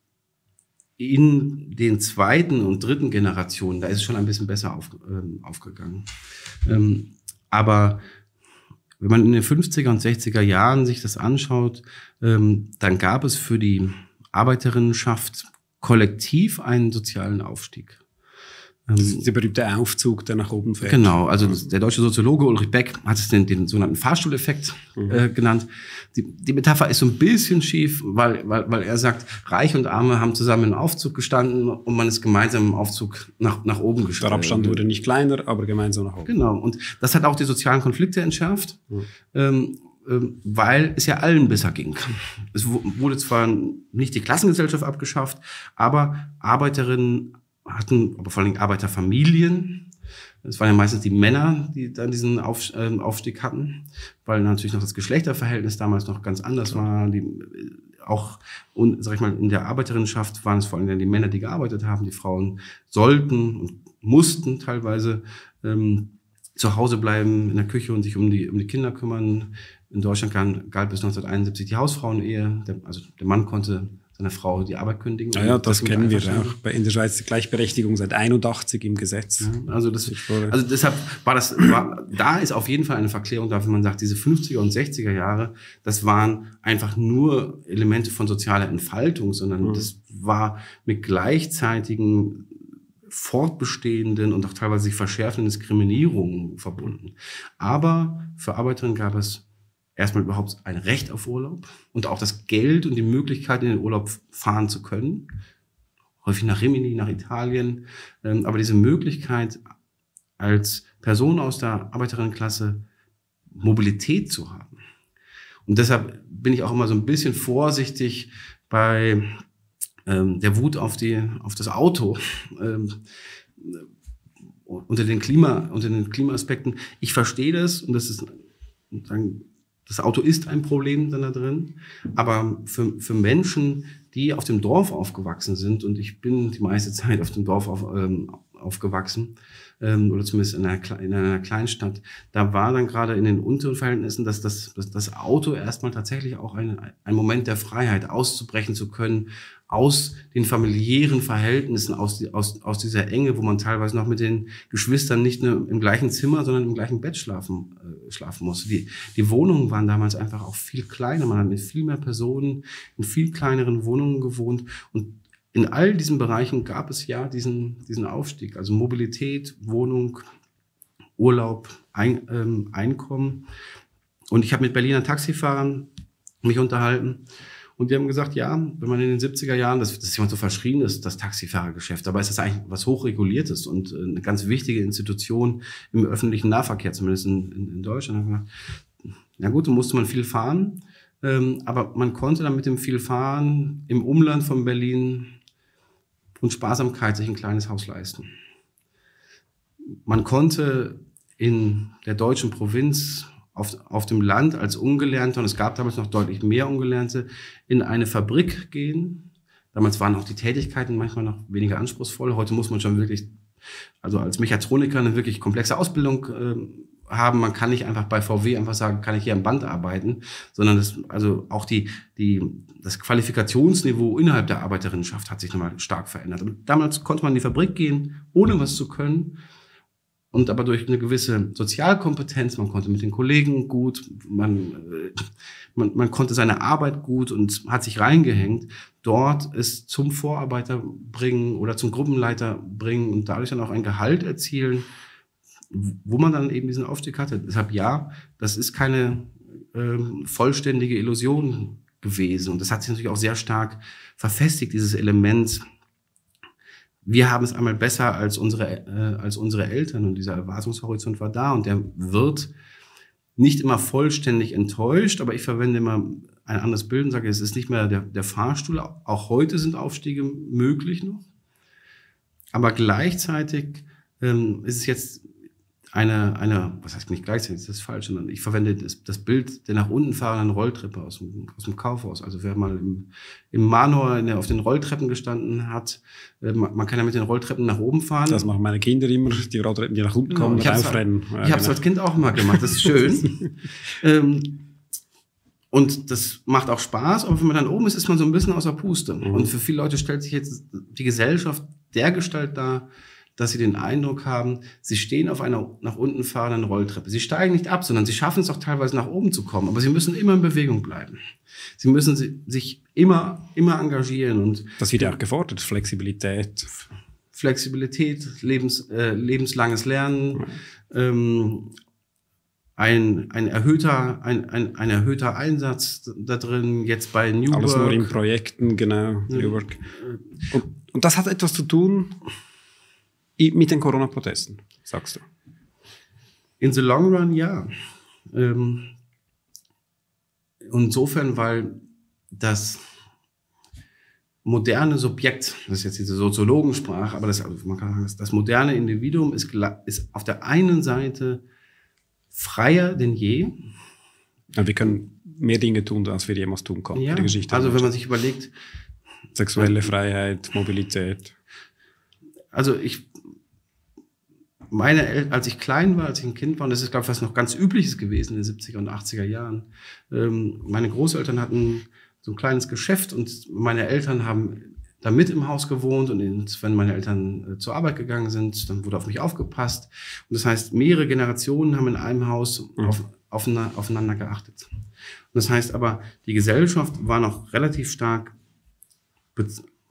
in den zweiten und dritten Generationen, da ist es schon ein bisschen besser auf, ähm, aufgegangen. Ähm, aber wenn man in den fünfziger und sechziger Jahren sich das anschaut, ähm, dann gab es für die Arbeiterinnenschaft kollektiv einen sozialen Aufstieg. Das ist der berühmte Aufzug, der nach oben fährt. Genau, also der deutsche Soziologe Ulrich Beck hat es den, den sogenannten Fahrstuhleffekt mhm. äh, genannt. Die, die Metapher ist so ein bisschen schief, weil, weil, weil er sagt, Reich und Arme haben zusammen im Aufzug gestanden und man ist gemeinsam im Aufzug nach, nach oben gestanden. Der Abstand wurde nicht kleiner, aber gemeinsam nach oben. Genau, und das hat auch die sozialen Konflikte entschärft. Mhm. Ähm, weil es ja allen besser ging. Es wurde zwar nicht die Klassengesellschaft abgeschafft, aber Arbeiterinnen hatten, aber vor allem Arbeiterfamilien, es waren ja meistens die Männer, die dann diesen Auf, äh, Aufstieg hatten, weil natürlich noch das Geschlechterverhältnis damals noch ganz anders war. Die, auch, und, sag ich mal, in der Arbeiterinnenschaft waren es vor allem die Männer, die gearbeitet haben. Die Frauen sollten und mussten teilweise ähm, zu Hause bleiben in der Küche und sich um die, um die Kinder kümmern. In Deutschland galt bis neunzehnhunderteinundsiebzig die Hausfrauenehe. Der, also der Mann konnte seiner Frau die Arbeit kündigen. Ja, ja das, das kennen wir auch. In der Schweiz die Gleichberechtigung seit einundachtzig im Gesetz. Ja, also, das, also deshalb war das, war, da ist auf jeden Fall eine Verklärung dafür, man sagt, diese fünfziger und sechziger Jahre, das waren einfach nur Elemente von sozialer Entfaltung, sondern mhm. das war mit gleichzeitigen fortbestehenden und auch teilweise sich verschärfenden Diskriminierungen verbunden. Aber für Arbeiterinnen gab es erstmal überhaupt ein Recht auf Urlaub und auch das Geld und die Möglichkeit, in den Urlaub fahren zu können. Häufig nach Rimini, nach Italien. Aber diese Möglichkeit, als Person aus der Arbeiterinnenklasse Mobilität zu haben. Und deshalb bin ich auch immer so ein bisschen vorsichtig bei ähm, der Wut auf die, auf das Auto. Ähm, unter den Klima, unter den Klimaaspekten. Ich verstehe das und das ist, sagen, das Auto ist ein Problem dann da drin, aber für, für Menschen, die auf dem Dorf aufgewachsen sind, und ich bin die meiste Zeit auf dem Dorf auf, ähm, aufgewachsen, ähm, oder zumindest in einer, in einer Kleinstadt, da war dann gerade in den unteren Verhältnissen, dass das, dass das Auto erstmal tatsächlich auch ein, ein Moment der Freiheit, auszubrechen zu können, aus den familiären Verhältnissen, aus, die, aus, aus dieser Enge, wo man teilweise noch mit den Geschwistern nicht nur im gleichen Zimmer, sondern im gleichen Bett schlafen, äh, schlafen musste. Die, die Wohnungen waren damals einfach auch viel kleiner. Man hat mit viel mehr Personen in viel kleineren Wohnungen gewohnt. Und in all diesen Bereichen gab es ja diesen, diesen Aufstieg. Also Mobilität, Wohnung, Urlaub, ein, ähm, Einkommen. Und ich habe mit Berliner Taxifahrern mich unterhalten. Und die haben gesagt, ja, wenn man in den siebziger Jahren, das, das ist jemand so verschrien ist, das Taxifahrergeschäft, dabei ist das eigentlich was hochreguliertes und eine ganz wichtige Institution im öffentlichen Nahverkehr, zumindest in, in, in Deutschland. Haben gesagt, na gut, da musste man viel fahren, ähm, aber man konnte dann mit dem viel Fahren im Umland von Berlin und Sparsamkeit sich ein kleines Haus leisten. Man konnte in der deutschen Provinz auf, auf dem Land als Ungelernter, und es gab damals noch deutlich mehr Ungelernte, in eine Fabrik gehen. Damals waren auch die Tätigkeiten manchmal noch weniger anspruchsvoll. Heute muss man schon wirklich, also als Mechatroniker, eine wirklich komplexe Ausbildung äh, haben. Man kann nicht einfach bei V W einfach sagen, kann ich hier am Band arbeiten, sondern das, also auch die, die, das Qualifikationsniveau innerhalb der Arbeiterinnenschaft hat sich nochmal stark verändert. Und damals konnte man in die Fabrik gehen, ohne was zu können. Und aber durch eine gewisse Sozialkompetenz, man konnte mit den Kollegen gut, man, man, man konnte seine Arbeit gut und hat sich reingehängt, dort es zum Vorarbeiter bringen oder zum Gruppenleiter bringen und dadurch dann auch ein Gehalt erzielen, wo man dann eben diesen Aufstieg hatte. Deshalb ja, das ist keine ähm, vollständige Illusion gewesen. Und das hat sich natürlich auch sehr stark verfestigt, dieses Element. Wir haben es einmal besser als unsere, äh, als unsere Eltern und dieser Erwartungshorizont war da und der wird nicht immer vollständig enttäuscht, aber ich verwende immer ein anderes Bild und sage, es ist nicht mehr der, der Fahrstuhl. Auch heute sind Aufstiege möglich noch, aber gleichzeitig ähm, ist es jetzt eine, eine, was heißt nicht gleichzeitig, das ist falsch, sondern ich verwende das, das Bild der nach unten fahrenden Rolltreppe aus dem, aus dem Kaufhaus. Also wer mal im, im Manor in der, auf den Rolltreppen gestanden hat, äh, man, man kann ja mit den Rolltreppen nach oben fahren. Das machen meine Kinder immer, die Rolltreppen, die nach unten kommen, genau, und aufrennen. Ja, ich habe es genau. als Kind auch mal gemacht, das ist schön. ähm, und das macht auch Spaß, aber wenn man dann oben ist, ist man so ein bisschen außer Puste. Mhm. Und für viele Leute stellt sich jetzt die Gesellschaft dergestalt dar, dass sie den Eindruck haben, sie stehen auf einer nach unten fahrenden Rolltreppe. Sie steigen nicht ab, sondern sie schaffen es auch teilweise nach oben zu kommen. Aber sie müssen immer in Bewegung bleiben. Sie müssen sich immer, immer engagieren. Und das wird ja auch gefordert, Flexibilität. Flexibilität, lebens, äh, lebenslanges Lernen, ja. ähm, ein, ein, erhöhter, ein, ein, ein erhöhter Einsatz da drin, jetzt bei New Work. Alles nur in Projekten, genau, New Work. Und, und das hat etwas zu tun mit den Corona-Protesten, sagst du? In the long run, ja. Ähm, insofern, weil das moderne Subjekt, das ist jetzt diese Soziologensprache, aber das, also man kann sagen, das, das moderne Individuum ist, ist auf der einen Seite freier denn je. Ja, wir können mehr Dinge tun, als wir jemals tun konnten. Ja, die Geschichte also wenn man sich überlegt. Sexuelle Freiheit, Mobilität. Also ich Meine Eltern, als ich klein war, als ich ein Kind war, und das ist, glaube ich, was noch ganz Übliches gewesen in den siebziger und achtziger Jahren. Ähm, meine Großeltern hatten so ein kleines Geschäft und meine Eltern haben da mit im Haus gewohnt und wenn meine Eltern äh, zur Arbeit gegangen sind, dann wurde auf mich aufgepasst. Und das heißt, mehrere Generationen haben in einem Haus mhm. auf, aufeinander, aufeinander geachtet. Und das heißt aber, die Gesellschaft war noch relativ stark be,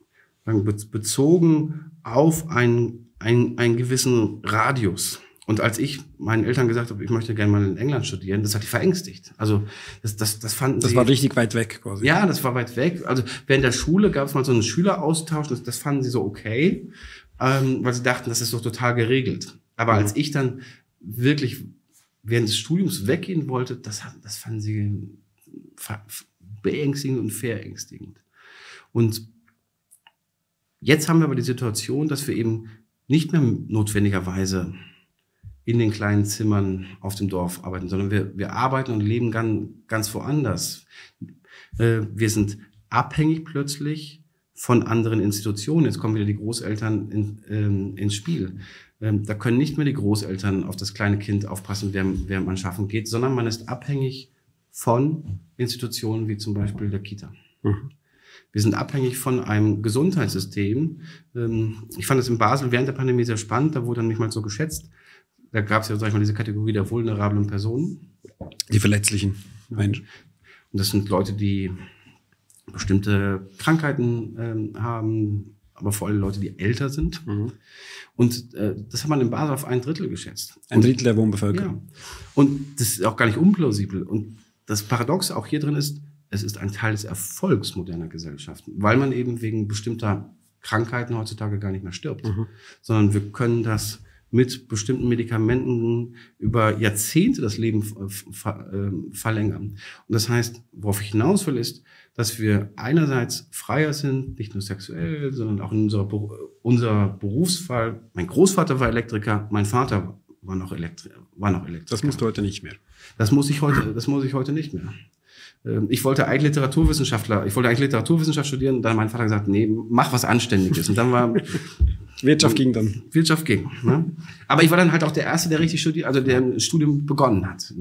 bezogen auf einen Ein, einen gewissen Radius. Und als ich meinen Eltern gesagt habe, ich möchte gerne mal in England studieren, das hat die verängstigt. Also das, das, das fanden Das sie, war richtig weit weg quasi. Ja, das war weit weg. Also während der Schule gab es mal so einen Schüleraustausch, das, das fanden sie so okay, ähm, weil sie dachten, das ist doch total geregelt. Aber mhm. als ich dann wirklich während des Studiums weggehen wollte, das, das fanden sie beängstigend und verängstigend. Und jetzt haben wir aber die Situation, dass wir eben nicht mehr notwendigerweise in den kleinen Zimmern auf dem Dorf arbeiten, sondern wir, wir arbeiten und leben ganz, ganz woanders. Äh, wir sind abhängig plötzlich von anderen Institutionen. Jetzt kommen wieder die Großeltern in, ähm, ins Spiel. Ähm, da können nicht mehr die Großeltern auf das kleine Kind aufpassen, während, während man schaffen geht, sondern man ist abhängig von Institutionen wie zum Beispiel der Kita. Mhm. Wir sind abhängig von einem Gesundheitssystem. Ich fand es in Basel während der Pandemie sehr spannend. Da wurde dann nicht mal so geschätzt. Da gab es ja, sag ich mal, diese Kategorie der vulnerablen Personen. Die verletzlichen Menschen. Und das sind Leute, die bestimmte Krankheiten ähm, haben, aber vor allem Leute, die älter sind. Mhm. Und äh, das hat man in Basel auf ein Drittel geschätzt. Ein Drittel der Wohnbevölkerung. Ja. Und das ist auch gar nicht unplausibel. Und das Paradoxe auch hier drin ist, es ist ein Teil des Erfolgs moderner Gesellschaften, weil man eben wegen bestimmter Krankheiten heutzutage gar nicht mehr stirbt, mhm. sondern wir können das mit bestimmten Medikamenten über Jahrzehnte das Leben ver- ver- verlängern. Und das heißt, worauf ich hinaus will, ist, dass wir einerseits freier sind, nicht nur sexuell, sondern auch in unserer, unser Berufsfall. Mein Großvater war Elektriker, mein Vater war noch, Elektri war noch Elektriker. Das musst du heute nicht mehr. Das muss ich heute, das muss ich heute nicht mehr. Ich wollte eigentlich Literaturwissenschaftler, ich wollte eigentlich Literaturwissenschaft studieren, dann hat mein Vater gesagt, nee, mach was Anständiges. Und dann war Wirtschaft ging dann. Wirtschaft ging. Ne? Aber ich war dann halt auch der Erste, der richtig studiert, also der ein Studium begonnen hat.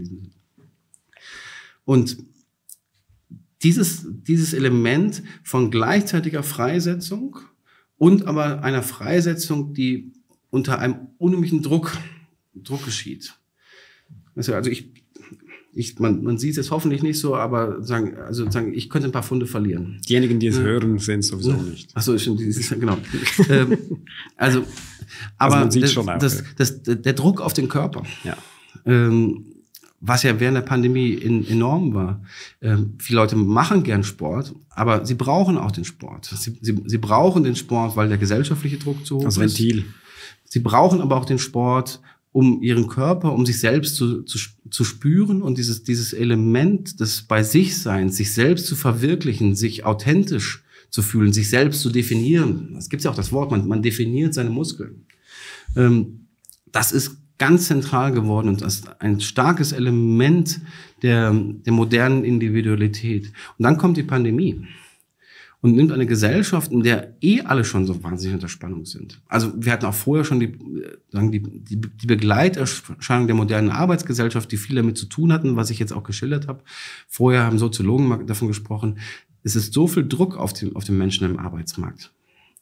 Und dieses, dieses Element von gleichzeitiger Freisetzung und aber einer Freisetzung, die unter einem unheimlichen Druck, Druck geschieht. Also ich, ich, man, man sieht es jetzt hoffentlich nicht so, aber sagen, also sagen, ich könnte ein paar Pfunde verlieren. Diejenigen, die es ja. hören, sehen es sowieso nicht. Ach so, stimmt, genau. ähm, also, aber also man sieht das, schon auch, das, ja. das, das, der Druck auf den Körper, ja. ähm, was ja während der Pandemie in, enorm war. Ähm, viele Leute machen gern Sport, aber sie brauchen auch den Sport. Sie, sie, sie brauchen den Sport, weil der gesellschaftliche Druck zu hoch das ist. Ventil. Sie brauchen aber auch den Sport, um ihren Körper, um sich selbst zu, zu, zu spüren und dieses, dieses Element des bei sich Seins, sich selbst zu verwirklichen, sich authentisch zu fühlen, sich selbst zu definieren. Es gibt ja auch das Wort, man, man definiert seine Muskeln. Ähm, das ist ganz zentral geworden und das ist ein starkes Element der, der modernen Individualität. Und dann kommt die Pandemie und nimmt eine Gesellschaft, in der eh alle schon so wahnsinnig unter Spannung sind. Also wir hatten auch vorher schon die, sagen die, die, die Begleiterscheinung der modernen Arbeitsgesellschaft, die viel damit zu tun hatten, was ich jetzt auch geschildert habe. Vorher haben Soziologen davon gesprochen, es ist so viel Druck auf den, auf den Menschen im Arbeitsmarkt.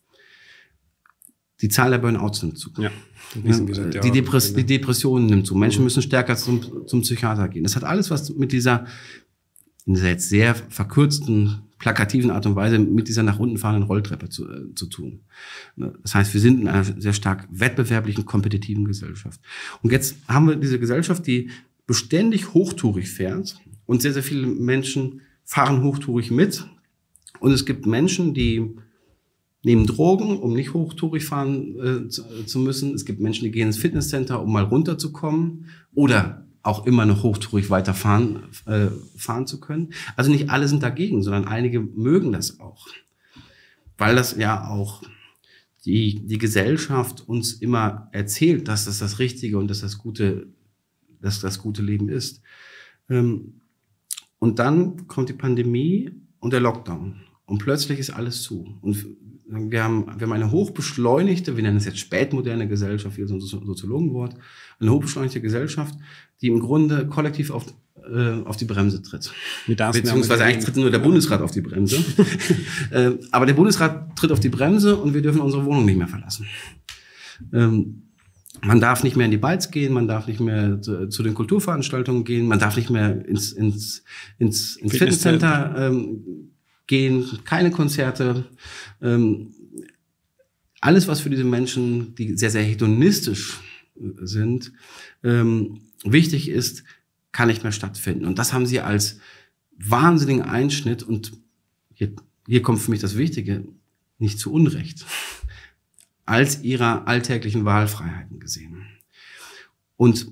Die Zahl der Burnouts nimmt zu. Ja, ja, die, Depress die Depression nimmt zu. Menschen müssen stärker zum, zum Psychiater gehen. Das hat alles was mit dieser, in dieser jetzt sehr verkürzten, plakativen Art und Weise mit dieser nach unten fahrenden Rolltreppe zu, äh, zu tun. Das heißt, wir sind in einer sehr stark wettbewerblichen, kompetitiven Gesellschaft. Und jetzt haben wir diese Gesellschaft, die beständig hochtourig fährt und sehr, sehr viele Menschen fahren hochtourig mit. Und es gibt Menschen, die nehmen Drogen, um nicht hochtourig fahren äh, zu, zu müssen. Es gibt Menschen, die gehen ins Fitnesscenter, um mal runterzukommen oder auch immer noch hochtourig weiterfahren äh, fahren zu können. Also nicht alle sind dagegen, sondern einige mögen das auch. Weil das ja auch die, die Gesellschaft uns immer erzählt, dass das das Richtige und dass das gute, dass das gute Leben ist. Ähm, und dann kommt die Pandemie und der Lockdown. Und plötzlich ist alles zu. Und wir haben, wir haben eine hochbeschleunigte, wir nennen es jetzt spätmoderne Gesellschaft, wie so ein Soziologenwort, eine hochbeschleunigte Gesellschaft, die im Grunde kollektiv auf, äh, auf die Bremse tritt. Beziehungsweise eigentlich tritt nur der Bundesrat auf die Bremse. äh, aber der Bundesrat tritt auf die Bremse und wir dürfen unsere Wohnung nicht mehr verlassen. Ähm, man darf nicht mehr in die Beiz gehen, man darf nicht mehr zu, zu den Kulturveranstaltungen gehen, man darf nicht mehr ins, ins, ins, ins Fitnesscenter ähm, gehen, keine Konzerte. Ähm, alles, was für diese Menschen, die sehr, sehr hedonistisch sind, ähm, wichtig ist, kann nicht mehr stattfinden. Und das haben sie als wahnsinnigen Einschnitt, und hier, hier kommt für mich das Wichtige, nicht zu Unrecht, als ihrer alltäglichen Wahlfreiheiten gesehen. Und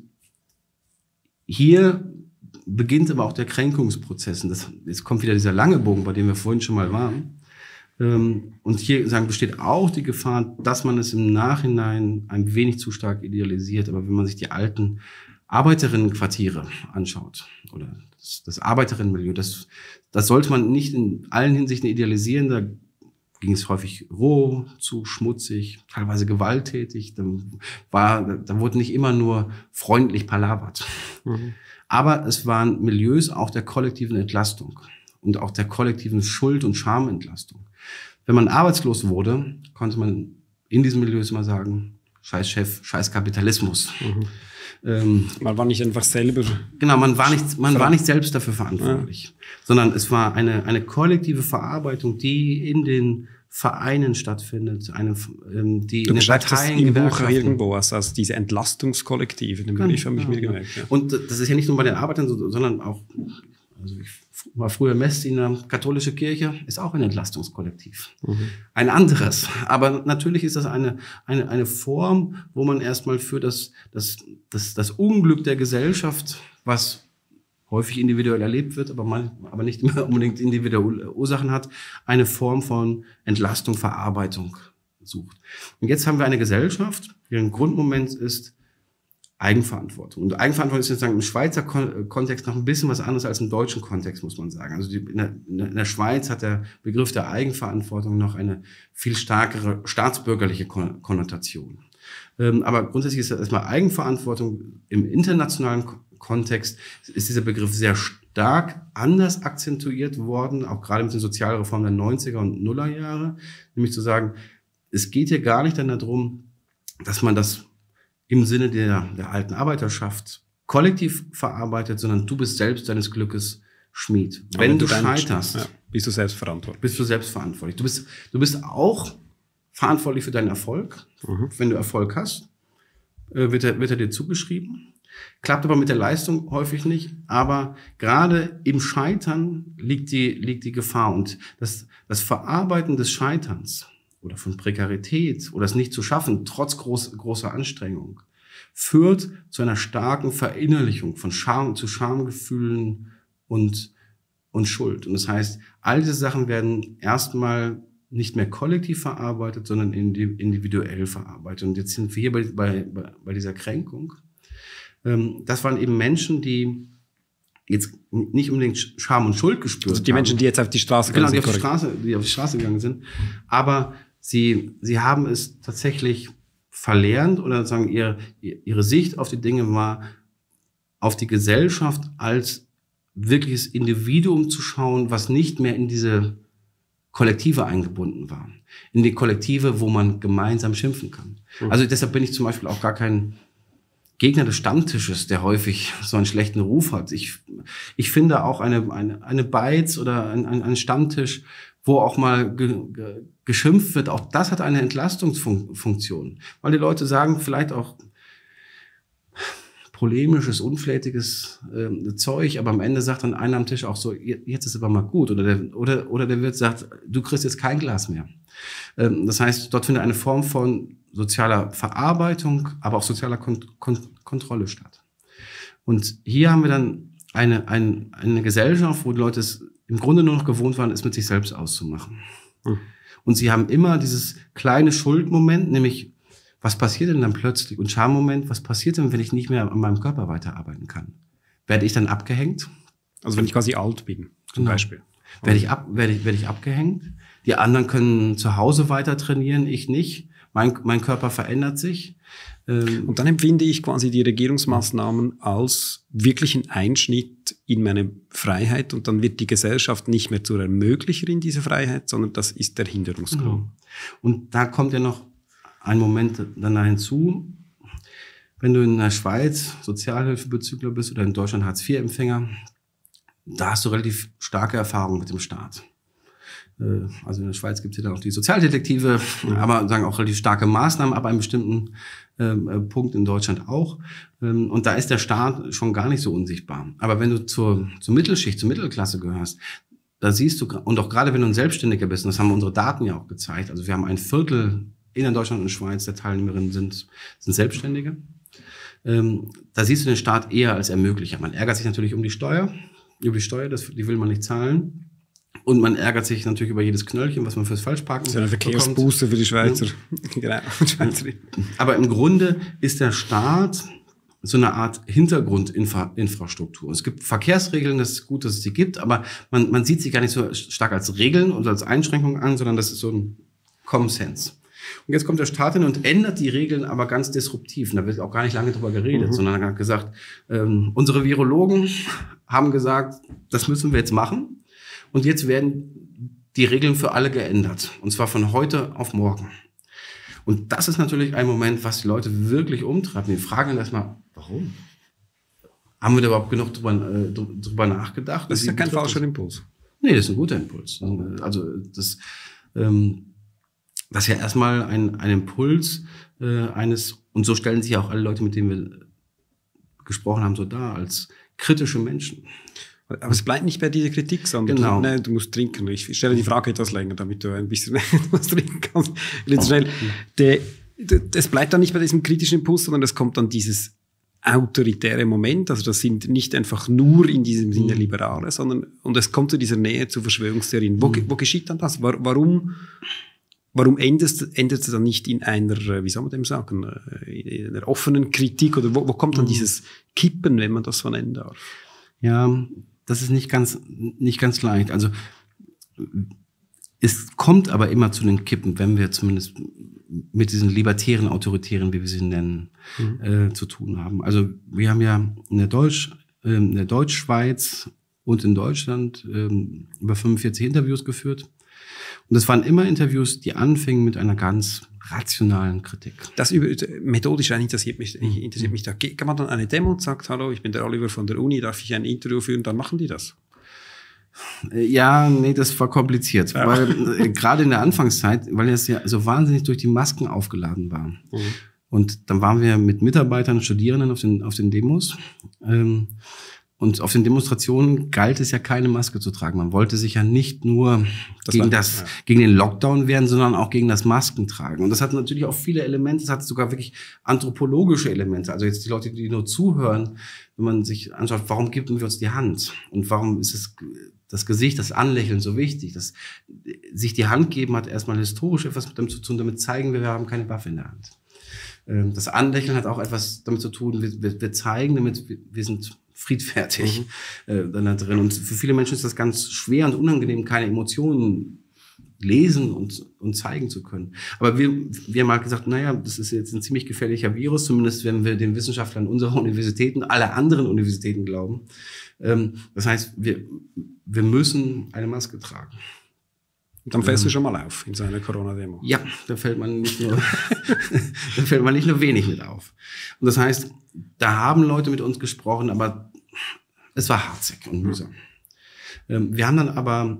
hier beginnt aber auch der Kränkungsprozess. Und das, jetzt kommt wieder dieser lange Bogen, bei dem wir vorhin schon mal waren. Und hier sagen, besteht auch die Gefahr, dass man es im Nachhinein ein wenig zu stark idealisiert. Aber wenn man sich die alten Arbeiterinnenquartiere anschaut oder das, das Arbeiterinnenmilieu, das, das sollte man nicht in allen Hinsichten idealisieren. Da ging es häufig roh, zu schmutzig, teilweise gewalttätig. Da, war, da wurde nicht immer nur freundlich palavert. Mhm. Aber es waren Milieus auch der kollektiven Entlastung und auch der kollektiven Schuld- und Schamentlastung. Wenn man arbeitslos wurde, konnte man in diesen Milieus immer sagen, scheiß Chef, scheiß Kapitalismus. Mhm. Ähm, man war nicht einfach selber. Genau, man war nicht, man war nicht selbst dafür verantwortlich, ja. sondern es war eine, eine kollektive Verarbeitung, die in den Vereinen stattfindet, eine, ähm, die du in den Parteien, im Buch irgendwo, also diese Entlastungskollektive, den Begriff habe ich mir gemerkt. Ja. Und das ist ja nicht nur bei den Arbeitern, sondern auch, also ich war früher Messdiener, katholische Kirche ist auch ein Entlastungskollektiv. Mhm. Ein anderes. Aber natürlich ist das eine, eine, eine Form, wo man erstmal für das, das, das, das Unglück der Gesellschaft, was häufig individuell erlebt wird, aber, man, aber nicht immer unbedingt individuelle Ursachen hat, eine Form von Entlastung, Verarbeitung sucht. Und jetzt haben wir eine Gesellschaft, deren Grundmoment ist Eigenverantwortung. Und Eigenverantwortung ist sozusagen im Schweizer Kon- Kontext noch ein bisschen was anderes als im deutschen Kontext, muss man sagen. Also die, in, der, in der Schweiz hat der Begriff der Eigenverantwortung noch eine viel stärkere staatsbürgerliche Kon- Konnotation. Ähm, aber grundsätzlich ist erstmal Eigenverantwortung im internationalen Kontext ist dieser Begriff sehr stark anders akzentuiert worden, auch gerade mit den Sozialreformen der neunziger und Nullerjahre, nämlich zu sagen, es geht hier gar nicht dann darum, dass man das im Sinne der, der alten Arbeiterschaft kollektiv verarbeitet, sondern du bist selbst deines Glückes Schmied. Wenn, wenn du, du scheiterst, ja, bist du selbstverantwortlich. Bist du selbstverantwortlich. Du bist, du bist auch verantwortlich für deinen Erfolg. Mhm. Wenn du Erfolg hast, wird er, wird er dir zugeschrieben. Klappt aber mit der Leistung häufig nicht. Aber gerade im Scheitern liegt die, liegt die Gefahr. Und das, das Verarbeiten des Scheiterns oder von Prekarität oder es nicht zu schaffen, trotz groß, großer Anstrengung, führt zu einer starken Verinnerlichung von Scham, zu Schamgefühlen und, und Schuld. Und das heißt, all diese Sachen werden erstmal nicht mehr kollektiv verarbeitet, sondern individuell verarbeitet. Und jetzt sind wir hier bei, bei, bei dieser Kränkung. Das waren eben Menschen, die jetzt nicht unbedingt Scham und Schuld gespürt haben. Also die Menschen, haben. die jetzt auf die Straße gegangen sind. Genau, die auf die Straße, die auf die Straße gegangen sind. Aber sie, sie haben es tatsächlich verlernt oder sagen, ihre, ihre Sicht auf die Dinge war, auf die Gesellschaft als wirkliches Individuum zu schauen, was nicht mehr in diese Kollektive eingebunden war. In die Kollektive, wo man gemeinsam schimpfen kann. Mhm. Also deshalb bin ich zum Beispiel auch gar kein Gegner des Stammtisches, der häufig so einen schlechten Ruf hat. Ich, ich finde auch eine, eine, eine Beiz oder ein, ein, ein Stammtisch, wo auch mal ge, ge, geschimpft wird, auch das hat eine Entlastungsfunktion. Weil die Leute sagen vielleicht auch polemisches, unflätiges äh, Zeug, aber am Ende sagt dann einer am Tisch auch so, jetzt ist aber mal gut. Oder der, oder, oder der Wirt sagt, du kriegst jetzt kein Glas mehr. Ähm, das heißt, dort findet eine Form von sozialer Verarbeitung, aber auch sozialer Kon- Kon- Kontrolle statt. Und hier haben wir dann eine, eine, eine Gesellschaft, wo die Leute es im Grunde nur noch gewohnt waren, es mit sich selbst auszumachen. Mhm. Und sie haben immer dieses kleine Schuldmoment, nämlich, was passiert denn dann plötzlich? Und Schammoment, was passiert denn, wenn ich nicht mehr an meinem Körper weiterarbeiten kann? Werde ich dann abgehängt? Also wenn ich quasi alt bin, zum genau. Beispiel. Werde ich, ab, werde, ich, werde ich abgehängt? Die anderen können zu Hause weiter trainieren, ich nicht. Mein, mein Körper verändert sich. Und dann empfinde ich quasi die Regierungsmaßnahmen als wirklichen Einschnitt in meine Freiheit und dann wird die Gesellschaft nicht mehr zur Ermöglicherin dieser Freiheit, sondern das ist der Hinderungsgrund. Und da kommt ja noch ein Moment dann hinzu, wenn du in der Schweiz Sozialhilfebezügler bist oder in Deutschland Hartz vier Empfänger, da hast du relativ starke Erfahrungen mit dem Staat. Also in der Schweiz gibt es ja dann auch die Sozialdetektive, aber sagen auch relativ starke Maßnahmen ab einem bestimmten ähm, Punkt in Deutschland auch. Ähm, und da ist der Staat schon gar nicht so unsichtbar. Aber wenn du zur, zur Mittelschicht, zur Mittelklasse gehörst, da siehst du, und auch gerade wenn du ein Selbstständiger bist, und das haben unsere Daten ja auch gezeigt, also wir haben ein Viertel in Deutschland und Schweiz der Teilnehmerinnen sind, sind Selbstständige. Ähm, da siehst du den Staat eher als Ermöglicher. Man ärgert sich natürlich um die Steuer, über die Steuer, das, die will man nicht zahlen. Und man ärgert sich natürlich über jedes Knöllchen, was man fürs Falschparken bekommt. Das ist eine Verkehrsbuße für die Schweizer. Ja. Aber im Grunde ist der Staat so eine Art Hintergrundinfrastruktur. Es gibt Verkehrsregeln, das ist gut, dass es die gibt, aber man, man sieht sie gar nicht so stark als Regeln oder als Einschränkungen an, sondern das ist so ein Common Sense. Und jetzt kommt der Staat hin und ändert die Regeln aber ganz disruptiv. Und da wird auch gar nicht lange drüber geredet, mhm. sondern er hat gesagt, ähm, unsere Virologen haben gesagt, das müssen wir jetzt machen. Und jetzt werden die Regeln für alle geändert. Und zwar von heute auf morgen. Und das ist natürlich ein Moment, was die Leute wirklich umtreibt. Die fragen dann erstmal, warum? Haben wir da überhaupt genug drüber, äh, drüber nachgedacht? Das ist ja kein falscher Impuls. Nee, das ist ein guter Impuls. Also das, ähm, das ist ja erstmal ein, ein Impuls äh, eines, und so stellen sich auch alle Leute, mit denen wir gesprochen haben, so dar, als kritische Menschen. Aber es bleibt nicht bei dieser Kritik, sondern genau. du, ne, du musst trinken. Ich stelle die Frage etwas länger, damit du ein bisschen was trinken kannst. Schnell. Der, es bleibt dann nicht bei diesem kritischen Impuls, sondern es kommt dann dieses autoritäre Moment, also das sind nicht einfach nur in diesem Sinne Mhm. Liberale, sondern, und es kommt zu dieser Nähe zu Verschwörungstheorien. Wo, Mhm. wo geschieht dann das? Warum, warum endet, endet es dann nicht in einer, wie soll man dem sagen, in einer offenen Kritik, oder wo, wo kommt dann Mhm. dieses Kippen, wenn man das so nennen darf? Ja, das ist nicht ganz, nicht ganz leicht. Also, es kommt aber immer zu den Kippen, wenn wir zumindest mit diesen libertären Autoritären, wie wir sie nennen, Mhm. äh, zu tun haben. Also wir haben ja in der Deutsch, äh, in der Deutschschweiz und in Deutschland äh, über fünfundvierzig Interviews geführt. Und das waren immer Interviews, die anfingen mit einer ganz rationalen Kritik. Das über, methodisch interessiert mich, interessiert mich da. Geht man dann eine Demo und sagt, hallo, ich bin der Oliver von der Uni, darf ich ein Interview führen? Dann machen die das. Ja, nee, das war kompliziert. Ja. Weil äh, gerade in der Anfangszeit, weil es ja so wahnsinnig durch die Masken aufgeladen war. Mhm. Und dann waren wir mit Mitarbeitern, Studierenden auf den, auf den Demos. Ähm, und auf den Demonstrationen galt es ja, keine Maske zu tragen. Man wollte sich ja nicht nur Das gegen, war- das, ja. gegen den Lockdown wehren, sondern auch gegen das Maskentragen. Und das hat natürlich auch viele Elemente. Es hat sogar wirklich anthropologische Elemente. Also jetzt die Leute, die nur zuhören, wenn man sich anschaut, warum geben wir uns die Hand? Und warum ist es das Gesicht, das Anlächeln so wichtig? Das sich die Hand geben hat erstmal historisch etwas mit dem zu tun. Damit zeigen wir, wir haben keine Waffe in der Hand. Ähm, Das Anlächeln hat auch etwas damit zu tun, wir, wir, wir zeigen damit, wir, wir sind friedfertig Mhm. äh, dann da drin. Und für viele Menschen ist das ganz schwer und unangenehm, keine Emotionen lesen und, und zeigen zu können. Aber wir, wir haben halt gesagt, naja, das ist jetzt ein ziemlich gefährlicher Virus, zumindest wenn wir den Wissenschaftlern unserer Universitäten, aller anderen Universitäten glauben. Ähm, das heißt, wir, wir müssen eine Maske tragen. Und dann fällst du schon mal auf in so einer Corona-Demo. Ja, da fällt man nicht nur, da fällt man nicht nur wenig mit auf. Und das heißt, da haben Leute mit uns gesprochen, aber es war harzig und mühsam. Ähm, wir haben dann aber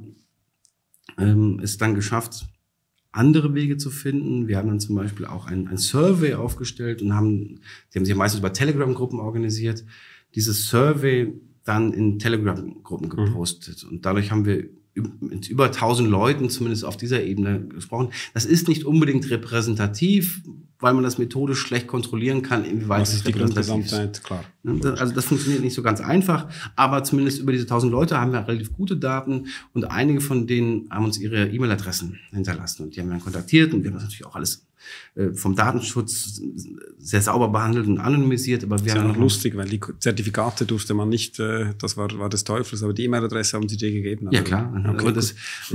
ähm, es dann geschafft, andere Wege zu finden. Wir haben dann zum Beispiel auch ein, ein Survey aufgestellt und haben, die haben sich meistens über Telegram-Gruppen organisiert, dieses Survey dann in Telegram-Gruppen gepostet. Und dadurch haben wir mit über tausend Leuten zumindest auf dieser Ebene gesprochen. Das ist nicht unbedingt repräsentativ, weil man das methodisch schlecht kontrollieren kann, inwieweit Was es ist die repräsentativ ist. Grundgesamtheit? Klar. Also das funktioniert nicht so ganz einfach, aber zumindest über diese tausend Leute haben wir relativ gute Daten und einige von denen haben uns ihre E-Mail-Adressen hinterlassen und die haben wir dann kontaktiert und wir haben das natürlich auch alles äh, vom Datenschutz sehr sauber behandelt und anonymisiert. Aber wir Das ist haben ja noch lustig, weil die Zertifikate durfte man nicht, äh, das war, war des Teufels, aber die E-Mail-Adresse haben sie dir gegeben. Ja Also, klar, okay, aber das,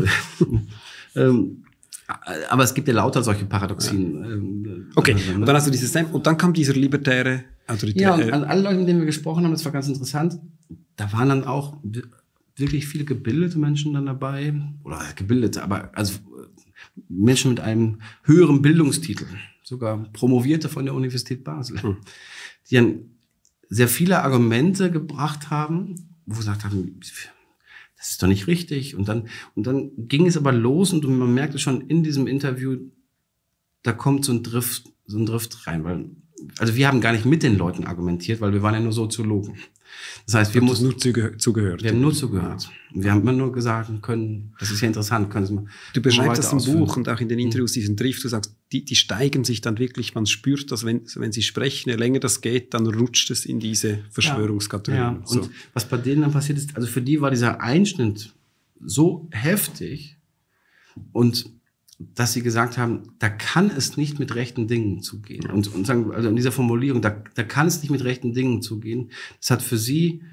ähm, aber es gibt ja lauter solche Paradoxien. Ähm, Okay, äh, und dann hast du dieses Stem und dann kam dieser libertäre Autorität. Ja, und äh, an alle Leute, mit denen wir gesprochen haben, das war ganz interessant, da waren dann auch wi- wirklich viele gebildete Menschen dann dabei, oder gebildete, aber also äh, Menschen mit einem höheren Bildungstitel, sogar Promovierte von der Universität Basel, Hm. die dann sehr viele Argumente gebracht haben, wo wir gesagt haben, das ist doch nicht richtig. Und dann, und dann ging es aber los und man merkte schon in diesem Interview, da kommt so ein Drift, so ein Drift rein, weil, also wir haben gar nicht mit den Leuten argumentiert, weil wir waren ja nur Soziologen. Das heißt, wir wir mussten mussten nur zuge zugehört. wir haben nur zugehört. Wir haben immer nur gesagt können, das ist ja interessant, können Sie mal. Du beschreibst mal das weiter im ausführen. Buch und auch in den Interviews, diesen Drift, du sagst, die, die steigen sich dann wirklich, man spürt das, wenn, wenn sie sprechen, je länger das geht, dann rutscht es in diese Verschwörungskategorien. Ja, und So. was bei denen dann passiert ist, also für die war dieser Einschnitt so heftig und dass sie gesagt haben, da kann es nicht mit rechten Dingen zugehen. Und, und sagen, also in dieser Formulierung, da, da kann es nicht mit rechten Dingen zugehen. Das hat für sie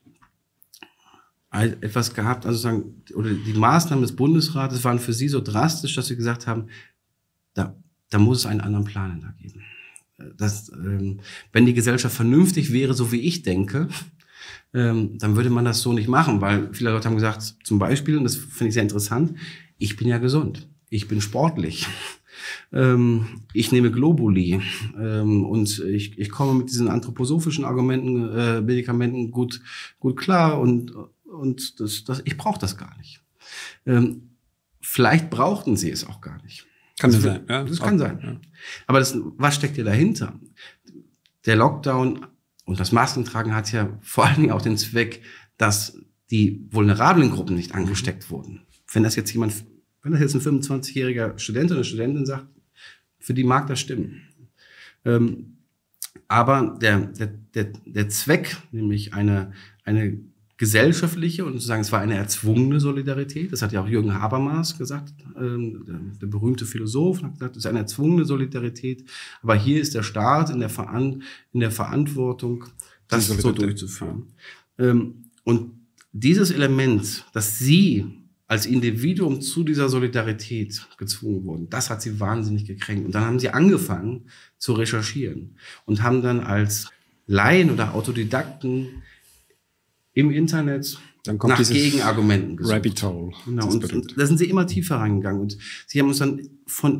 etwas gehabt, also sagen, oder die Maßnahmen des Bundesrates waren für sie so drastisch, dass sie gesagt haben, da, da muss es einen anderen Plan da geben. Das, ähm, wenn die Gesellschaft vernünftig wäre, so wie ich denke, ähm, dann würde man das so nicht machen, weil viele Leute haben gesagt, zum Beispiel, und das finde ich sehr interessant, ich bin ja gesund, ich bin sportlich, ähm, ich nehme Globuli ähm, und ich, ich komme mit diesen anthroposophischen Argumenten, äh, Medikamenten gut, gut klar und, und das, das, ich brauche das gar nicht. Ähm, vielleicht brauchten sie es auch gar nicht. Kann das ja wird, sein. Ja, das auch, kann sein. Ja. Aber das, was steckt hier dahinter? Der Lockdown und das Maskentragen hat ja vor allen Dingen auch den Zweck, dass die vulnerablen Gruppen nicht angesteckt wurden. Wenn das jetzt jemand, wenn das jetzt ein fünfundzwanzigjähriger Student oder Studentin sagt, für die mag das stimmen. Ähm, Aber der, der, der, der Zweck, nämlich eine, eine gesellschaftliche und sozusagen es war eine erzwungene Solidarität, das hat ja auch Jürgen Habermas gesagt, ähm, der, der berühmte Philosoph, hat gesagt, es ist eine erzwungene Solidarität, aber hier ist der Staat in der, Veran in der Verantwortung, das so durchzuführen. Ähm, und dieses Element, dass sie als Individuum zu dieser Solidarität gezwungen wurden, das hat sie wahnsinnig gekränkt. Und dann haben sie angefangen zu recherchieren und haben dann als Laien oder Autodidakten im Internet dann kommt nach Gegenargumenten gesucht. Rabbit Hole. Genau. Und, und da sind sie immer tiefer reingegangen. Und sie haben uns dann von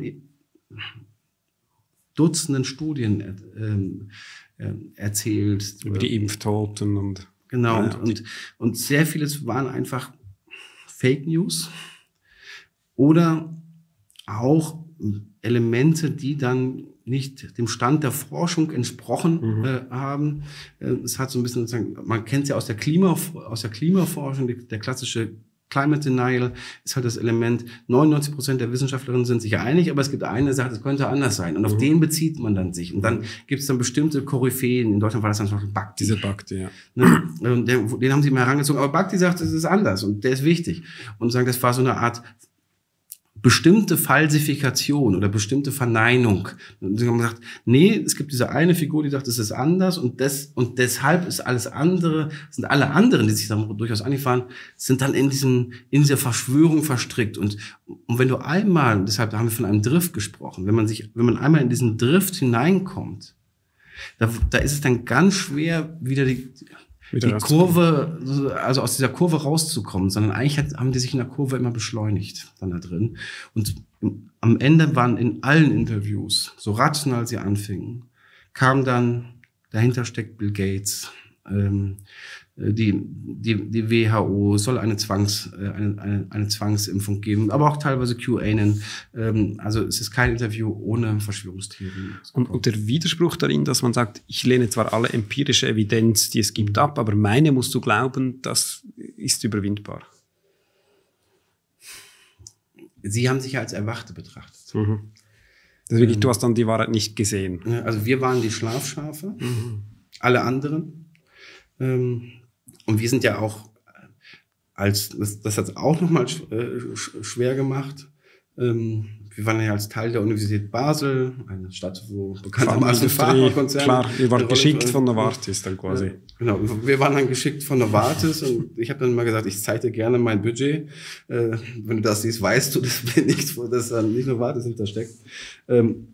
Dutzenden Studien ähm, äh, erzählt. Über die Impftoten und... Genau. Ja, und, und, und sehr vieles waren einfach Fake News oder auch Elemente, die dann nicht dem Stand der Forschung entsprochen mhm. äh, haben. Es hat so ein bisschen, sozusagen, man kennt es ja aus der Klima, aus der Klimaforschung, die, der klassische Climate Denial ist halt das Element, neunundneunzig Prozent der Wissenschaftlerinnen sind sich einig, aber es gibt eine, die sagt, es könnte anders sein. Und mhm. auf den bezieht man dann sich. Und dann gibt es dann bestimmte Koryphäen. In Deutschland war das dann zum Beispiel Bhakti. Diese Bhakti, ja. Ne? Den, den haben sie mal herangezogen. Aber Bhakti sagt, es ist anders und der ist wichtig. Und sagen, das war so eine Art bestimmte Falsifikation oder bestimmte Verneinung. Und sie haben gesagt, nee, es gibt diese eine Figur, die sagt, es ist anders und das, und deshalb ist alles andere, sind alle anderen, die sich dann durchaus einig waren, sind dann in diesem, in dieser Verschwörung verstrickt. Und, und wenn du einmal, deshalb haben wir von einem Drift gesprochen, wenn man sich, wenn man einmal in diesen Drift hineinkommt, da, da ist es dann ganz schwer, wieder die, die Kurve, also aus dieser Kurve rauszukommen, sondern eigentlich hat, haben die sich in der Kurve immer beschleunigt dann da drin. Und am Ende waren in allen Interviews, so rational sie anfingen, kam dann, dahinter steckt Bill Gates, ähm, die, die, die W H O soll eine Zwangs, äh, eine, eine, eine Zwangsimpfung geben, aber auch teilweise QAnon. Ähm, also es ist kein Interview ohne Verschwörungstheorien. Und, und der Widerspruch darin, dass man sagt, ich lehne zwar alle empirische Evidenz, die es gibt, ab, aber meine musst du glauben, das ist überwindbar. Sie haben sich ja als Erwachte betrachtet. Mhm. Also wirklich, ähm, du hast dann die Wahrheit nicht gesehen. Also wir waren die Schlafschafe, mhm. alle anderen. Ähm, Und wir sind ja auch, als das, das hat es auch nochmal äh, schwer gemacht. Ähm, wir waren ja als Teil der Universität Basel, eine Stadt, wo bekanntermaßen Pharmakonzerne. Klar, ihr wart geschickt von Novartis dann quasi. Äh, genau, wir waren dann geschickt von Novartis und ich habe dann mal gesagt, ich zeige dir gerne mein Budget. Äh, wenn du das siehst, weißt du, dass nicht, dass da nicht Novartis hintersteckt. Ähm,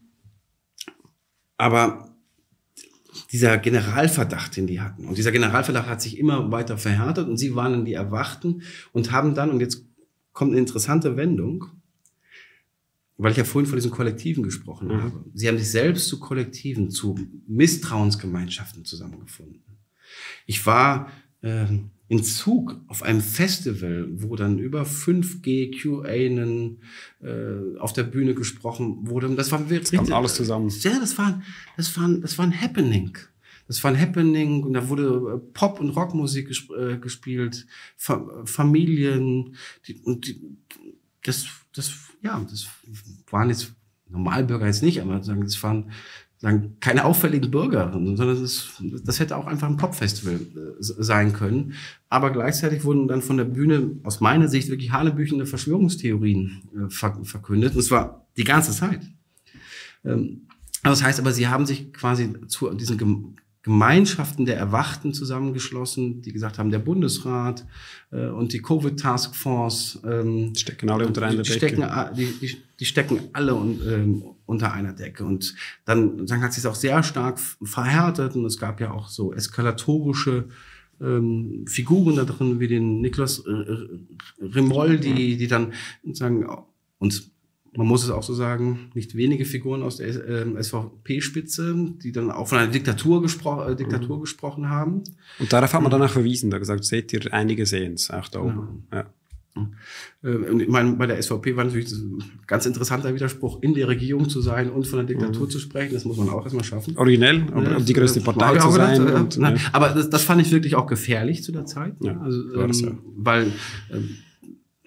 aber dieser Generalverdacht, den die hatten. Und dieser Generalverdacht hat sich immer weiter verhärtet und sie waren dann die Erwachten und haben dann, und jetzt kommt eine interessante Wendung, weil ich ja vorhin von diesen Kollektiven gesprochen mhm. habe. Sie haben sich selbst zu Kollektiven, zu Misstrauensgemeinschaften zusammengefunden. Ich war äh, in Zug auf einem Festival, wo dann über fünf G QAnon äh, auf der Bühne gesprochen wurde. Und das war wirklich, das kam alles zusammen. Ja, das war, das war, das war ein Happening. Das war ein Happening und da wurde Pop- und Rockmusik gesp äh, gespielt, Fa Familien, die, und die, das, das, ja, das waren jetzt Normalbürger jetzt nicht, aber sagen, das waren sagen, keine auffälligen Bürger, sondern das, das hätte auch einfach ein Popfestival äh, sein können. Aber gleichzeitig wurden dann von der Bühne aus meiner Sicht wirklich hanebüchende Verschwörungstheorien äh, ver verkündet. Und zwar die ganze Zeit. Ähm, das heißt aber, sie haben sich quasi zu diesen Gem Gemeinschaften der Erwachten zusammengeschlossen, die gesagt haben, der Bundesrat äh, und die Covid-Taskforce ähm, stecken alle unter einer die, die Decke. Stecken, die, die, die stecken alle un, ähm, unter einer Decke. Und dann, dann hat sich auch sehr stark verhärtet und es gab ja auch so eskalatorische ähm, Figuren da drin, wie den Niklas Rimoldi, die dann sagen, und man muss es auch so sagen, nicht wenige Figuren aus der äh, S V P-Spitze, die dann auch von einer Diktatur, gespro äh, Diktatur mhm. gesprochen haben. Und darauf hat man danach verwiesen, da gesagt, seht ihr, einige sehen es, auch da oben. Ja. Ja. Äh, ich meine, bei der S V P war natürlich ein ganz interessanter Widerspruch, in der Regierung zu sein und von der Diktatur mhm. zu sprechen. Das muss man auch erstmal schaffen. Originell, aber äh, die größte Partei zu sein. Gedacht, und, na, ja. Aber das, das fand ich wirklich auch gefährlich zu der Zeit. Ja, also, ähm, ja. Weil ähm,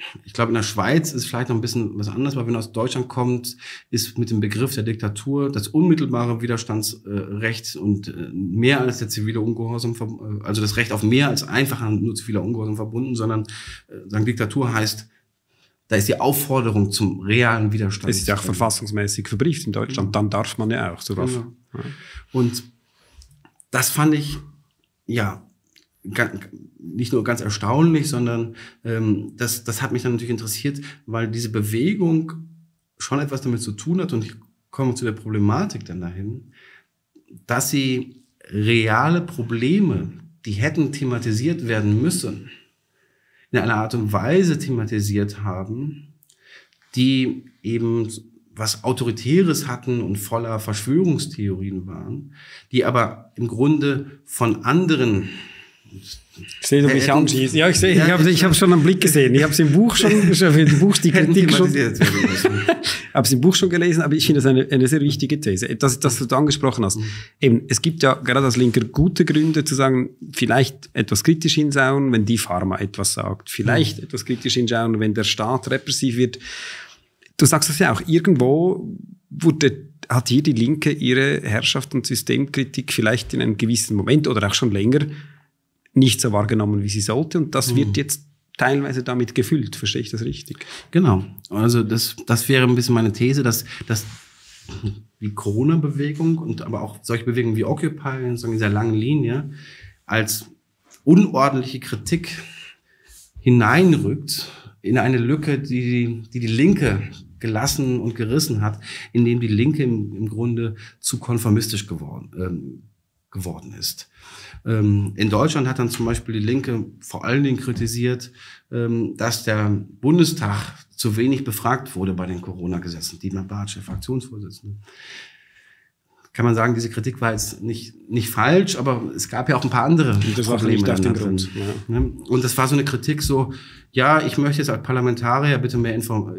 ich glaube, in der Schweiz ist vielleicht noch ein bisschen was anderes, weil wenn aus Deutschland kommt, ist mit dem Begriff der Diktatur das unmittelbare Widerstandsrecht und mehr als der zivile Ungehorsam, also das Recht auf mehr als einfacher nur ziviler Ungehorsam verbunden, sondern sagen, Diktatur heißt, da ist die Aufforderung zum realen Widerstand. Das ist ja auch verfassungsmäßig verbrieft in Deutschland, dann darf man ja auch sowas. Genau. Ja. Und das fand ich, ja, nicht nur ganz erstaunlich, sondern ähm, das, das hat mich dann natürlich interessiert, weil diese Bewegung schon etwas damit zu tun hat, und ich komme zu der Problematik dann dahin, dass sie reale Probleme, die hätten thematisiert werden müssen, in einer Art und Weise thematisiert haben, die eben was Autoritäres hatten und voller Verschwörungstheorien waren, die aber im Grunde von anderen... Ich sehe, du mich anschießt. Ja, ich sehe, ja, ich habe ich hab schon einen Blick gesehen. Ich habe es im Buch schon, schon im Buch die Kritik schon, habe es im Buch schon gelesen, aber ich finde das eine, eine sehr wichtige These. Das, das du angesprochen hast. Mhm. Eben, es gibt ja gerade als Linker gute Gründe zu sagen, vielleicht etwas kritisch hinschauen, wenn die Pharma etwas sagt. Vielleicht mhm. etwas kritisch hinschauen, wenn der Staat repressiv wird. Du sagst das ja auch, irgendwo wurde, hat hier die Linke ihre Herrschaft und Systemkritik vielleicht in einem gewissen Moment oder auch schon länger nicht so wahrgenommen, wie sie sollte. Und das mhm. wird jetzt teilweise damit gefüllt. Verstehe ich das richtig? Genau. Also das, das wäre ein bisschen meine These, dass, dass die Corona-Bewegung und aber auch solche Bewegungen wie Occupy in dieser langen Linie als unordentliche Kritik hineinrückt in eine Lücke, die die, die Linke gelassen und gerissen hat, indem die Linke im, im Grunde zu konformistisch geworden, ähm, geworden ist. In Deutschland hat dann zum Beispiel die Linke vor allen Dingen kritisiert, dass der Bundestag zu wenig befragt wurde bei den Corona-Gesetzen. Dietmar Bartsch, der Fraktionsvorsitzende. Kann man sagen, diese Kritik war jetzt nicht, nicht falsch, aber es gab ja auch ein paar andere das Probleme. Nicht auf den Grund. Ja. Und das war so eine Kritik so, ja, ich möchte jetzt als Parlamentarier bitte mehr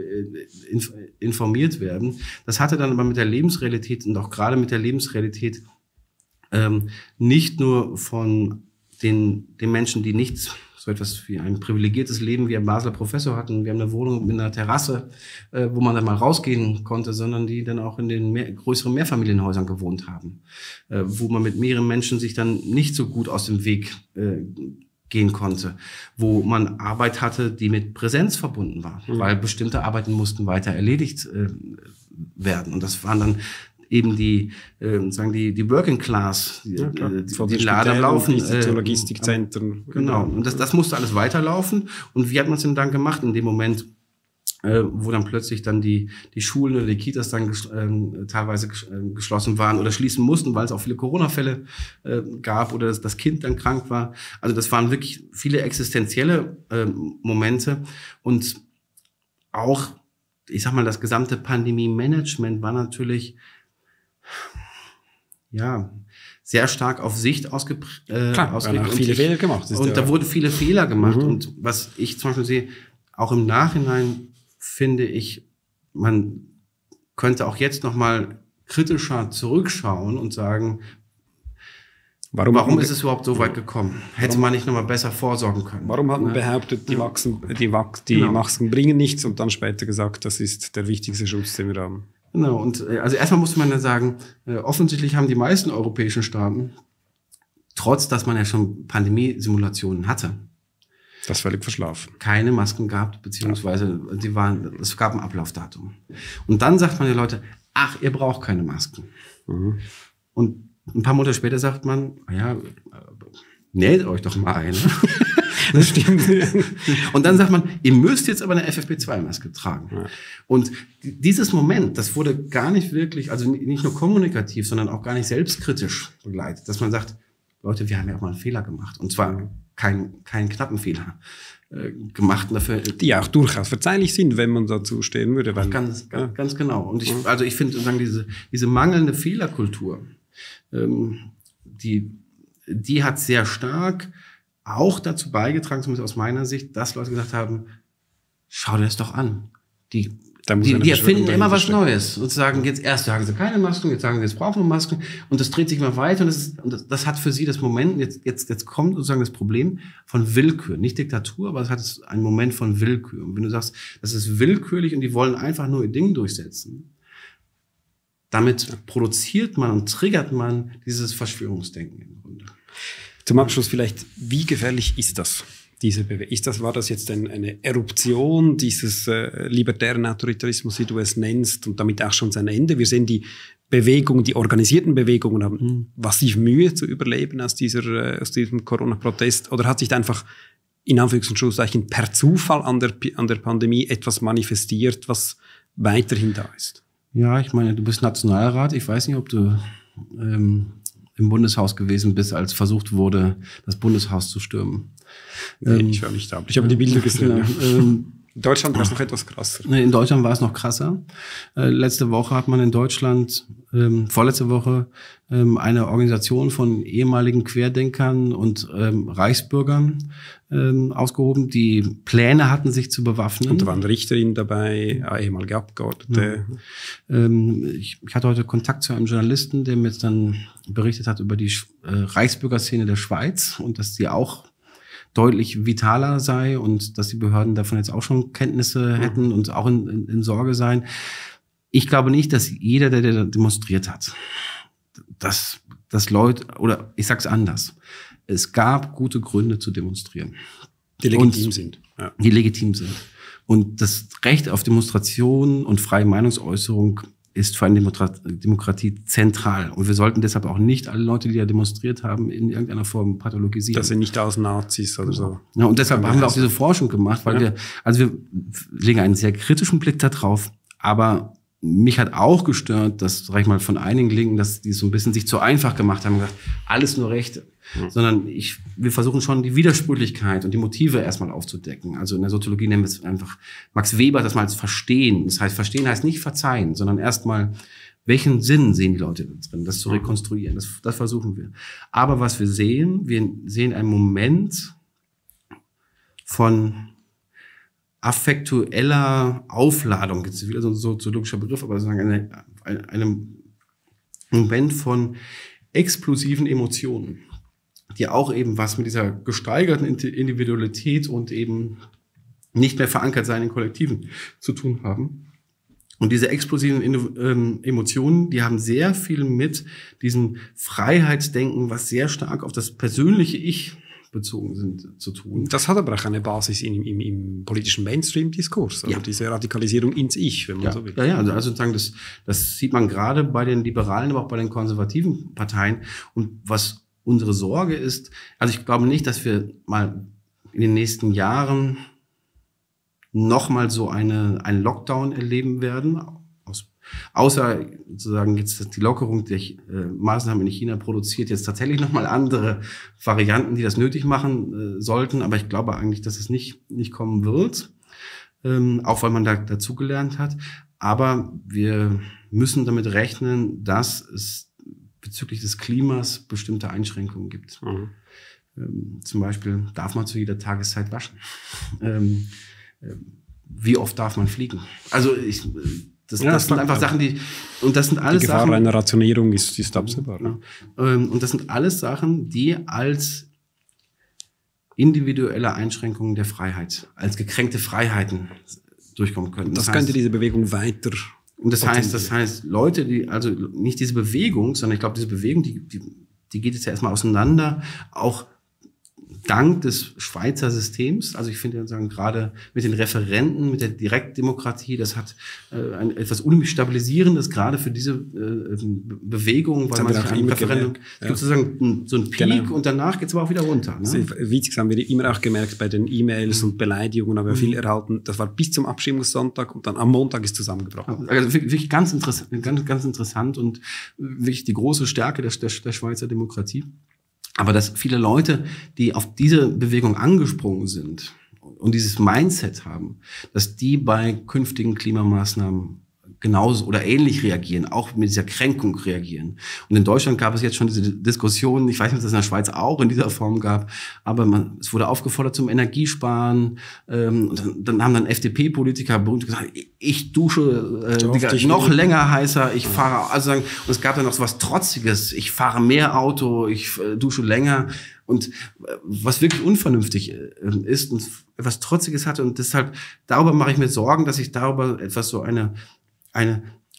informiert werden. Das hatte dann aber mit der Lebensrealität und auch gerade mit der Lebensrealität Ähm, nicht nur von den, den Menschen, die nicht so etwas wie ein privilegiertes Leben wie ein Basler Professor hatten. Wir haben eine Wohnung mit einer Terrasse, äh, wo man dann mal rausgehen konnte, sondern die dann auch in den mehr, größeren Mehrfamilienhäusern gewohnt haben, äh, wo man mit mehreren Menschen sich dann nicht so gut aus dem Weg äh, gehen konnte, wo man Arbeit hatte, die mit Präsenz verbunden war, mhm. weil bestimmte Arbeiten mussten weiter erledigt äh, werden. Und das waren dann eben die, äh, sagen die, die Working Class, die, ja, äh, die, die Laden laufen. Die Logistikzentren. Äh, genau. Und das, das musste alles weiterlaufen. Und wie hat man es denn dann gemacht in dem Moment, äh, wo dann plötzlich dann die, die Schulen oder die Kitas dann ges äh, teilweise ges äh, geschlossen waren oder schließen mussten, weil es auch viele Corona-Fälle äh, gab oder das, das Kind dann krank war. Also das waren wirklich viele existenzielle äh, Momente. Und auch, ich sag mal, das gesamte Pandemie-Management war natürlich ja, sehr stark auf Sicht ausgeprägt. Äh, Klar, ausgelegt. viele ich, Fehler gemacht. Und ja da wurden viele Fehler gemacht. Mhm. Und was ich zum Beispiel sehe, auch im Nachhinein finde ich, man könnte auch jetzt noch mal kritischer zurückschauen und sagen, warum, warum ist es überhaupt so weit gekommen? Hätte warum, man nicht noch mal besser vorsorgen können? Warum hat man ne? behauptet, die, Wachsen, die, Wach, die genau. Masken bringen nichts und dann später gesagt, das ist der wichtigste Schutz, den wir haben? Genau, und also erstmal muss man ja sagen, äh, offensichtlich haben die meisten europäischen Staaten, trotz dass man ja schon Pandemiesimulationen hatte, das völlig verschlafen, keine Masken gehabt, beziehungsweise die waren, es gab ein Ablaufdatum. Und dann sagt man den Leuten, ach, ihr braucht keine Masken. Mhm. Und ein paar Monate später sagt man, ja, näht euch doch mal eine. Das stimmt. Und dann sagt man, ihr müsst jetzt aber eine F F P zwei Maske tragen. Ja. Und dieses Moment, das wurde gar nicht wirklich, also nicht nur kommunikativ, sondern auch gar nicht selbstkritisch begleitet, dass man sagt, Leute, wir haben ja auch mal einen Fehler gemacht. Und zwar keinen keinen knappen Fehler äh, gemacht. Dafür, die auch durchaus verzeihlich sind, wenn man dazu stehen würde. Weil, ganz, ja. ganz, ganz genau. Und ich, also ich finde sozusagen diese, diese mangelnde Fehlerkultur, ähm, die, die hat sehr stark auch dazu beigetragen, zumindest aus meiner Sicht, dass Leute gesagt haben, schau dir das doch an. Die Die, die erfinden immer was Neues und sagen, jetzt erst sagen sie keine Masken, jetzt sagen sie, jetzt brauchen wir Masken und das dreht sich immer weiter und das, ist, und das, das hat für sie das Moment, jetzt, jetzt, jetzt kommt sozusagen das Problem von Willkür, nicht Diktatur, aber es hat einen Moment von Willkür. Und wenn du sagst, das ist willkürlich und die wollen einfach nur ihr Ding durchsetzen, damit produziert man und triggert man dieses Verschwörungsdenken im Grunde. Zum Abschluss vielleicht, wie gefährlich ist das? Diese Bewe- ist das, war das jetzt ein, eine Eruption dieses äh, libertären Autoritarismus, wie du es nennst, und damit auch schon sein Ende? Wir sehen die Bewegungen, die organisierten Bewegungen haben mhm. massiv Mühe zu überleben aus, dieser, äh, aus diesem Corona-Protest. Oder hat sich einfach in Anführungs- und Schlusszeichen per Zufall an der, an der Pandemie etwas manifestiert, was weiterhin da ist? Ja, ich meine, du bist Nationalrat. Ich weiß nicht, ob du ähm, im Bundeshaus gewesen bist, als versucht wurde, das Bundeshaus zu stürmen. Nee, ähm, ich war nicht da. Ich habe die Bilder gesehen. Ja, ähm, in Deutschland war es noch etwas krasser. In Deutschland war es noch krasser. Äh, letzte Woche hat man in Deutschland, ähm, vorletzte Woche, ähm, eine Organisation von ehemaligen Querdenkern und ähm, Reichsbürgern ähm, ausgehoben, die Pläne hatten, sich zu bewaffnen. Und da waren Richterinnen dabei, ehemalige Abgeordnete. Ja. Ähm, ich, ich hatte heute Kontakt zu einem Journalisten, der mir jetzt dann berichtet hat über die äh, Reichsbürgerszene der Schweiz und dass die auch deutlich vitaler sei und dass die Behörden davon jetzt auch schon Kenntnisse hätten und auch in, in, in Sorge seien. Ich glaube nicht, dass jeder, der, der demonstriert hat, dass, dass Leute, oder ich sag's anders, es gab gute Gründe zu demonstrieren. Die legitim und, sind. Ja. Die legitim sind. Und das Recht auf Demonstration und freie Meinungsäußerung ist für eine Demokratie zentral. Und wir sollten deshalb auch nicht alle Leute, die da demonstriert haben, in irgendeiner Form pathologisieren. Das sind nicht aus Nazis oder so. Ja, und deshalb haben wir auch diese Forschung gemacht, weil ja. wir, also wir legen einen sehr kritischen Blick da drauf, aber mich hat auch gestört, dass, sag ich mal, von einigen Linken, dass die so ein bisschen sich zu einfach gemacht haben und gesagt, alles nur Rechte. Mhm. Sondern ich, wir versuchen schon die Widersprüchlichkeit und die Motive erstmal aufzudecken. Also in der Soziologie nennen wir es einfach, Max Weber das mal als Verstehen. Das heißt, Verstehen heißt nicht verzeihen, sondern erstmal, welchen Sinn sehen die Leute drin, das zu rekonstruieren. Das, das versuchen wir. Aber was wir sehen, wir sehen einen Moment von affektueller Aufladung, das ist wieder so ein soziologischer Begriff, aber sozusagen eine, eine, einem Moment von explosiven Emotionen, die auch eben was mit dieser gesteigerten Individualität und eben nicht mehr verankert sein in Kollektiven zu tun haben. Und diese explosiven Emotionen, die haben sehr viel mit diesem Freiheitsdenken, was sehr stark auf das persönliche Ich bezogen sind, zu tun. Das hat aber auch eine Basis im, im, im politischen Mainstream-Diskurs, also ja. diese Radikalisierung ins Ich, wenn man ja. so will. Ja, ja, also sozusagen das, das sieht man gerade bei den Liberalen, aber auch bei den konservativen Parteien. Und was unsere Sorge ist, also ich glaube nicht, dass wir mal in den nächsten Jahren nochmal so eine, einen Lockdown erleben werden, aus, außer sozusagen jetzt die Lockerung der äh, Maßnahmen in China produziert jetzt tatsächlich nochmal andere Varianten, die das nötig machen äh, sollten. Aber ich glaube eigentlich, dass es nicht, nicht kommen wird, ähm, auch weil man da dazugelernt hat. Aber wir müssen damit rechnen, dass es bezüglich des Klimas bestimmte Einschränkungen gibt. Mhm. Ähm, zum Beispiel darf man zu jeder Tageszeit waschen. Ähm, Wie oft darf man fliegen? Also ich, das, ja, das sind einfach Sachen, die und das sind alles die Gefahr Sachen. Einer Rationierung ist, ist absehbar. Ne? Und das sind alles Sachen, die als individuelle Einschränkungen der Freiheit, als gekränkte Freiheiten durchkommen können. Das, das heißt, könnte diese Bewegung weiter. Und das heißt, das heißt, Leute, die also nicht diese Bewegung, sondern ich glaube, diese Bewegung, die, die, die geht jetzt ja erstmal auseinander, auch dank des Schweizer Systems, also ich finde sagen gerade mit den Referenten, mit der Direktdemokratie, das hat äh, ein, etwas unheimlich Stabilisierendes, gerade für diese äh, Bewegung, weil man sich ein Referendum, es gibt sozusagen so einen Peak genau. und danach geht es aber auch wieder runter. Ne? Witzig, haben wir immer auch gemerkt bei den E-Mails mhm. und Beleidigungen, haben wir mhm. viel erhalten, das war bis zum Abstimmungssonntag und dann am Montag ist zusammengebrochen. Also wirklich ganz interessant, ganz, ganz interessant und wirklich die große Stärke der, der, der Schweizer Demokratie. Aber dass viele Leute, die auf diese Bewegung angesprungen sind und dieses Mindset haben, dass die bei künftigen Klimamaßnahmen genauso oder ähnlich reagieren, auch mit dieser Kränkung reagieren. Und in Deutschland gab es jetzt schon diese Diskussion, ich weiß nicht, ob es das in der Schweiz auch in dieser Form gab, aber man, es wurde aufgefordert zum Energiesparen. Ähm, und dann, dann haben dann F D P-Politiker berühmt gesagt, ich dusche äh, Digga, noch länger heißer, ich fahre, also sagen, und es gab dann noch so was Trotziges, ich fahre mehr Auto, ich äh, dusche länger. Und was wirklich unvernünftig ist und etwas Trotziges hatte. Und deshalb, darüber mache ich mir Sorgen, dass ich darüber etwas so eine, eine,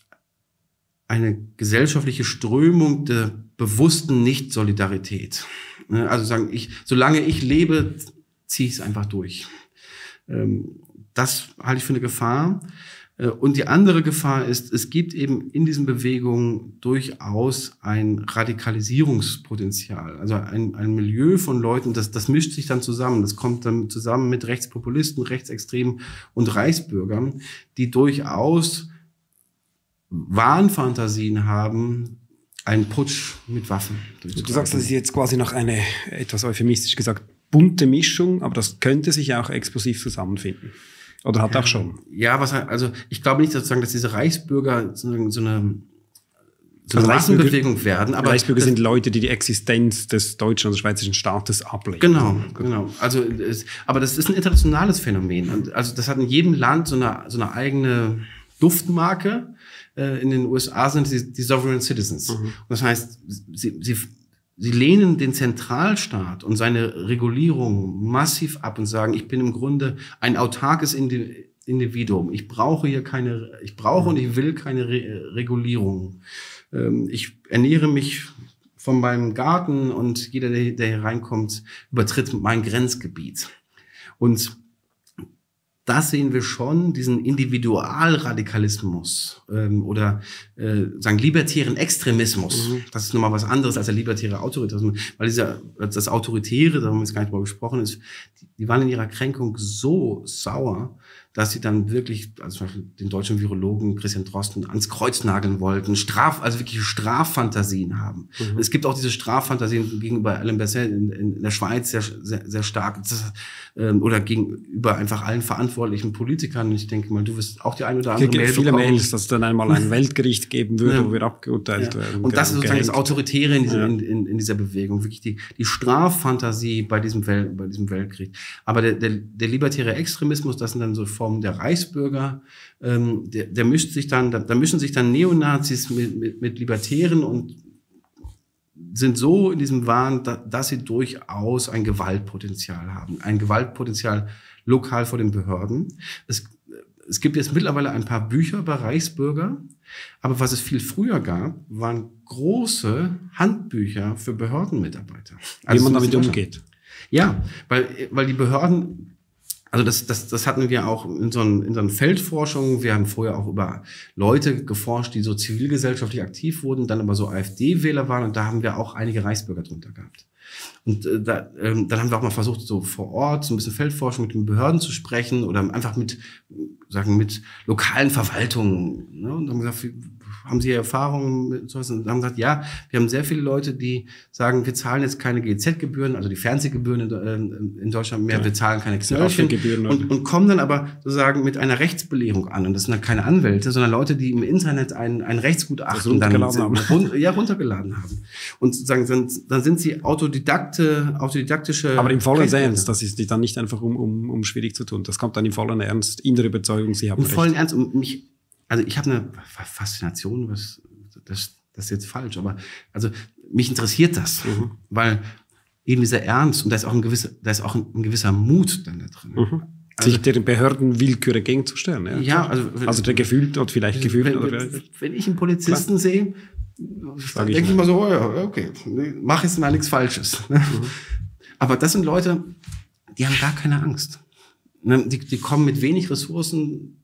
eine gesellschaftliche Strömung der bewussten Nicht-Solidarität. Also sagen, ich, solange ich lebe, ziehe ich es einfach durch. Das halte ich für eine Gefahr. Und die andere Gefahr ist, es gibt eben in diesen Bewegungen durchaus ein Radikalisierungspotenzial. Also ein, ein Milieu von Leuten, das, das mischt sich dann zusammen. Das kommt dann zusammen mit Rechtspopulisten, Rechtsextremen und Reichsbürgern, die durchaus Wahnfantasien haben, einen Putsch mit Waffen durchzuführen. Du sagst, das ist jetzt quasi noch eine, etwas euphemistisch gesagt, bunte Mischung, aber das könnte sich auch explosiv zusammenfinden. Oder hat ja, auch schon? Ja, was also ich glaube nicht sozusagen, dass diese Reichsbürger so eine, so eine also Massenbewegung werden. Aber Reichsbürger sind Leute, die die Existenz des deutschen oder schweizerischen Staates ablehnen. Genau, genau. Also, es, aber das ist ein internationales Phänomen. Und also das hat in jedem Land so eine, so eine eigene Duftmarke. In den U S A sind die, die Sovereign Citizens. Mhm. Und das heißt, sie, sie Sie lehnen den Zentralstaat und seine Regulierung massiv ab und sagen, ich bin im Grunde ein autarkes Individuum. Ich brauche hier keine, ich brauche und ich will keine Re Regulierung. Ich ernähre mich von meinem Garten und jeder, der, der hier reinkommt, übertritt mein Grenzgebiet. Und das sehen wir schon, diesen Individualradikalismus ähm, oder äh, sagen libertären Extremismus. Mhm. Das ist nochmal was anderes als der libertäre Autoritarismus, weil dieser das Autoritäre, da haben wir jetzt gar nicht drüber gesprochen, ist, die, die waren in ihrer Kränkung so sauer, dass sie dann wirklich, also zum Beispiel den deutschen Virologen Christian Drosten ans Kreuz nageln wollten, Straf, also wirklich Straffantasien haben. Mhm. Es gibt auch diese Straffantasien gegenüber Alain Berset in, in der Schweiz sehr, sehr, sehr stark, das, ähm, oder gegenüber einfach allen verantwortlichen Politikern. Ich denke mal, du wirst auch die ein oder andere Mail bekommen. Viele Mails, dass es dann einmal ein Weltgericht geben würde, ja, wo wir abgeurteilt ja. werden. Und das ist sozusagen gehängt. Das Autoritäre in, diesem, ja. in, in, in dieser Bewegung, wirklich die, die Straffantasie bei diesem, Wel bei diesem Weltkrieg. Aber der, der, der libertäre Extremismus, das sind dann so Formen der Reichsbürger, ähm, der, der mischt sich dann, da, da mischen sich dann Neonazis mit, mit, mit Libertären und sind so in diesem Wahn, da, dass sie durchaus ein Gewaltpotenzial haben. Ein Gewaltpotenzial lokal vor den Behörden. Es, es gibt jetzt mittlerweile ein paar Bücher über Reichsbürger, aber was es viel früher gab, waren große Handbücher für Behördenmitarbeiter. Also wie man damit umgeht. Ja, weil, weil die Behörden, also das, das, das hatten wir auch in so einer in so einer Feldforschung. Wir haben vorher auch über Leute geforscht, die so zivilgesellschaftlich aktiv wurden, dann aber so AfD-Wähler waren. Und da haben wir auch einige Reichsbürger drunter gehabt. Und äh, da, ähm, dann haben wir auch mal versucht, so vor Ort so ein bisschen Feldforschung mit den Behörden zu sprechen oder einfach mit, sagen, mit lokalen Verwaltungen. Ne? Und haben gesagt, haben Sie Erfahrungen mit sowas? Und haben gesagt, ja, wir haben sehr viele Leute, die sagen, wir zahlen jetzt keine G Z-Gebühren, also die Fernsehgebühren in, äh, in Deutschland mehr, ja, wir zahlen keine Knöllchen und, und kommen dann aber sozusagen mit einer Rechtsbelehrung an. Und das sind dann keine Anwälte, sondern Leute, die im Internet ein, ein Rechtsgutachten dann haben. Run, ja, runtergeladen haben. Und sozusagen dann, dann sind sie Autodidakte, autodidaktische. Aber im vollen Ernst, das ist dann nicht einfach um, um, um schwierig zu tun. Das kommt dann im vollen Ernst, in der Überzeugung, Sie haben Im recht. vollen Ernst, um mich, also ich habe eine Faszination, was, das, das ist jetzt falsch, aber also mich interessiert das, mhm, weil eben dieser Ernst und da ist auch ein gewisser, da ist auch ein, ein gewisser Mut dann da drin. Mhm. Also, sich der Behördenwillkür entgegenzustellen. Ja, ja also, also der gefühlt oder vielleicht gefühlt. Wenn, oder wenn ich einen Polizisten klar sehe, dann denke ich mal so, oh ja, okay, mach jetzt mal nichts Falsches. Mhm. Aber das sind Leute, die haben gar keine Angst. Die, die kommen mit wenig Ressourcen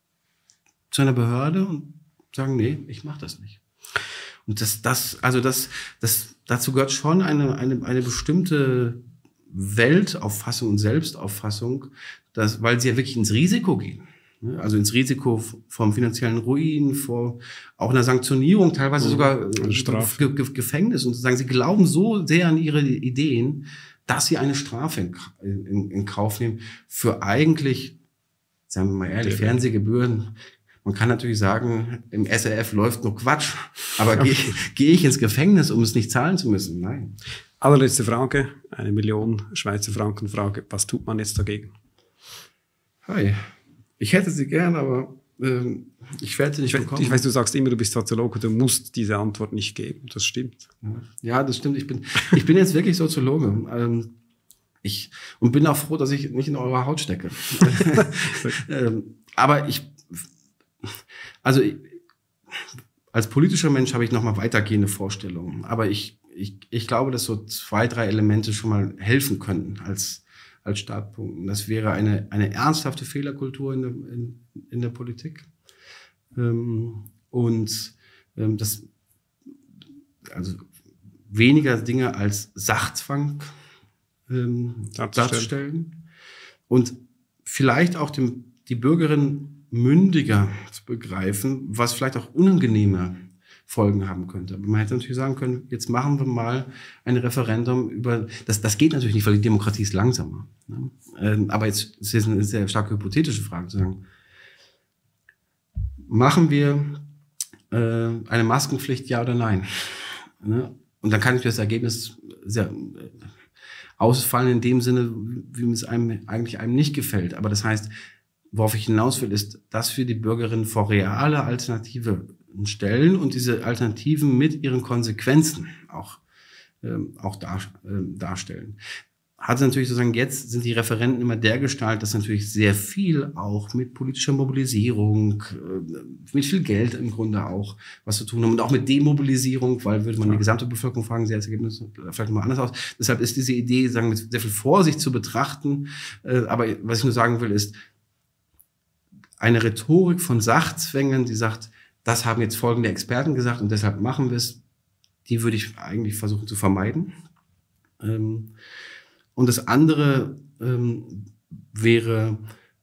zu einer Behörde und sagen, nee, ich mache das nicht. Und das, das, also das, das, dazu gehört schon eine, eine, eine bestimmte Weltauffassung und Selbstauffassung, dass, weil sie ja wirklich ins Risiko gehen. Also ins Risiko vom finanziellen Ruin, vor auch einer Sanktionierung, teilweise sogar Ge Ge Gefängnis. Und sagen, sie glauben so sehr an ihre Ideen, dass sie eine Strafe in, in, in Kauf nehmen für eigentlich, sagen wir mal ehrlich, Fernsehgebühren. Man kann natürlich sagen, im S R F läuft nur Quatsch, aber gehe geh ich ins Gefängnis, um es nicht zahlen zu müssen? Nein. Allerletzte Frage, eine Million Schweizer Franken Frage. Was tut man jetzt dagegen? Hi, ich hätte sie gern, aber äh, ich werde sie nicht ich, bekommen. Ich weiß, du sagst immer, du bist Soziologe, du musst diese Antwort nicht geben. Das stimmt. Ja, das stimmt. Ich bin, ich bin jetzt wirklich Soziologe. Ähm, ich, und bin auch froh, dass ich nicht in eurer Haut stecke. ähm, aber ich, also ich, als politischer Mensch habe ich noch mal weitergehende Vorstellungen. Aber ich, ich, ich glaube, dass so zwei, drei Elemente schon mal helfen können als als Startpunkt. Das wäre eine, eine ernsthafte Fehlerkultur in der, in, in der Politik. Ähm, und ähm, das, also weniger Dinge als Sachzwang ähm, darzustellen. darzustellen. Und vielleicht auch dem, die Bürgerin mündiger zu begreifen, was vielleicht auch unangenehme Folgen haben könnte. Aber man hätte natürlich sagen können, jetzt machen wir mal ein Referendum über, das, das geht natürlich nicht, weil die Demokratie ist langsamer. Ne? Ähm, aber jetzt ist es eine sehr starke hypothetische Frage zu sagen, machen wir äh, eine Maskenpflicht, ja oder nein? Ne? Und dann kann ich das Ergebnis sehr äh, ausfallen in dem Sinne, wie es einem eigentlich einem nicht gefällt. Aber das heißt, worauf ich hinaus will, ist, dass wir die Bürgerinnen vor reale Alternative stellen und diese Alternativen mit ihren Konsequenzen auch, ähm, auch dar, äh, darstellen. Hat natürlich sozusagen, jetzt sind die Referenten immer der Gestalt, dass natürlich sehr viel auch mit politischer Mobilisierung, äh, mit viel Geld im Grunde auch was zu tun haben und auch mit Demobilisierung, weil würde man die gesamte Bevölkerung fragen, sähe das Ergebnis vielleicht mal anders aus. Deshalb ist diese Idee, sagen, mit sehr viel Vorsicht zu betrachten. Äh, aber was ich nur sagen will, ist eine Rhetorik von Sachzwängen, die sagt, das haben jetzt folgende Experten gesagt und deshalb machen wir es, die würde ich eigentlich versuchen zu vermeiden. Ähm, und das andere ähm, wäre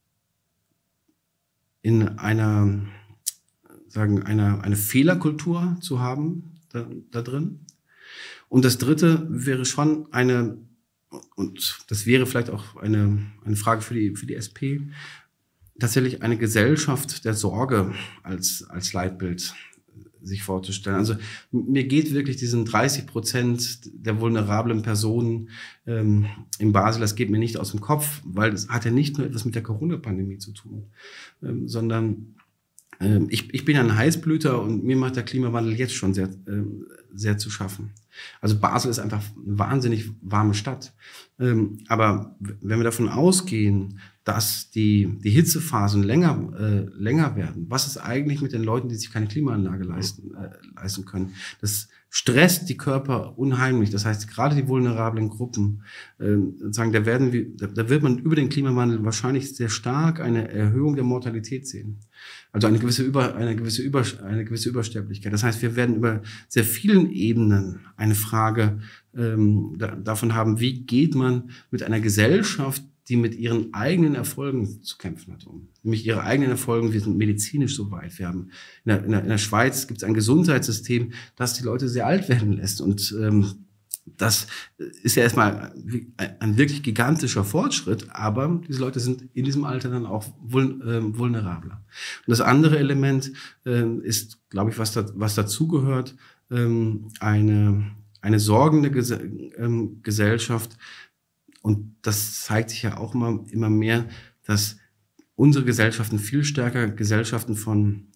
in einer, sagen, einer, eine Fehlerkultur zu haben da, da drin. Und das dritte wäre schon eine, und das wäre vielleicht auch eine, eine Frage für die, für die S P, tatsächlich eine Gesellschaft der Sorge als, als Leitbild sich vorzustellen. Also mir geht wirklich diesen dreißig Prozent der vulnerablen Personen ähm, in Basel, das geht mir nicht aus dem Kopf, weil das hat ja nicht nur etwas mit der Corona-Pandemie zu tun, ähm, sondern ähm, ich, ich bin ja ein Heißblüter und mir macht der Klimawandel jetzt schon sehr, ähm, sehr zu schaffen. Also Basel ist einfach eine wahnsinnig warme Stadt. Ähm, aber wenn wir davon ausgehen, dass die, die Hitzephasen länger, äh, länger werden, was ist eigentlich mit den Leuten, die sich keine Klimaanlage leisten, äh, leisten können? Das stresst die Körper unheimlich. Das heißt, gerade die vulnerablen Gruppen, äh, sagen, da werden wir, da, da wird man über den Klimawandel wahrscheinlich sehr stark eine Erhöhung der Mortalität sehen. Also eine gewisse über, eine gewisse über, eine gewisse Übersterblichkeit. Das heißt, wir werden über sehr vielen Ebenen eine Frage ähm, da, davon haben, wie geht man mit einer Gesellschaft, die mit ihren eigenen Erfolgen zu kämpfen hat, um. Nämlich ihre eigenen Erfolgen, wir sind medizinisch so weit. Wir haben in der, in der, in der Schweiz gibt es ein Gesundheitssystem, das die Leute sehr alt werden lässt. Und ähm, das ist ja erstmal ein wirklich gigantischer Fortschritt, aber diese Leute sind in diesem Alter dann auch vul, äh, vulnerabler. Und das andere Element äh, ist, glaube ich, was, da, was dazugehört, ähm, eine, eine sorgende Ges ähm, Gesellschaft. Und das zeigt sich ja auch immer, immer mehr, dass unsere Gesellschaften viel stärker Gesellschaften von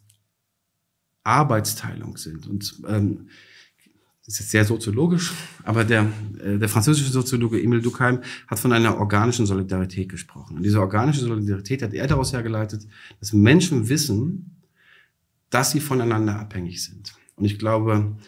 Arbeitsteilung sind. Und ähm, das ist jetzt sehr soziologisch, aber der, äh, der französische Soziologe Emile Durkheim hat von einer organischen Solidarität gesprochen. Und diese organische Solidarität hat er daraus hergeleitet, dass Menschen wissen, dass sie voneinander abhängig sind. Und ich glaube,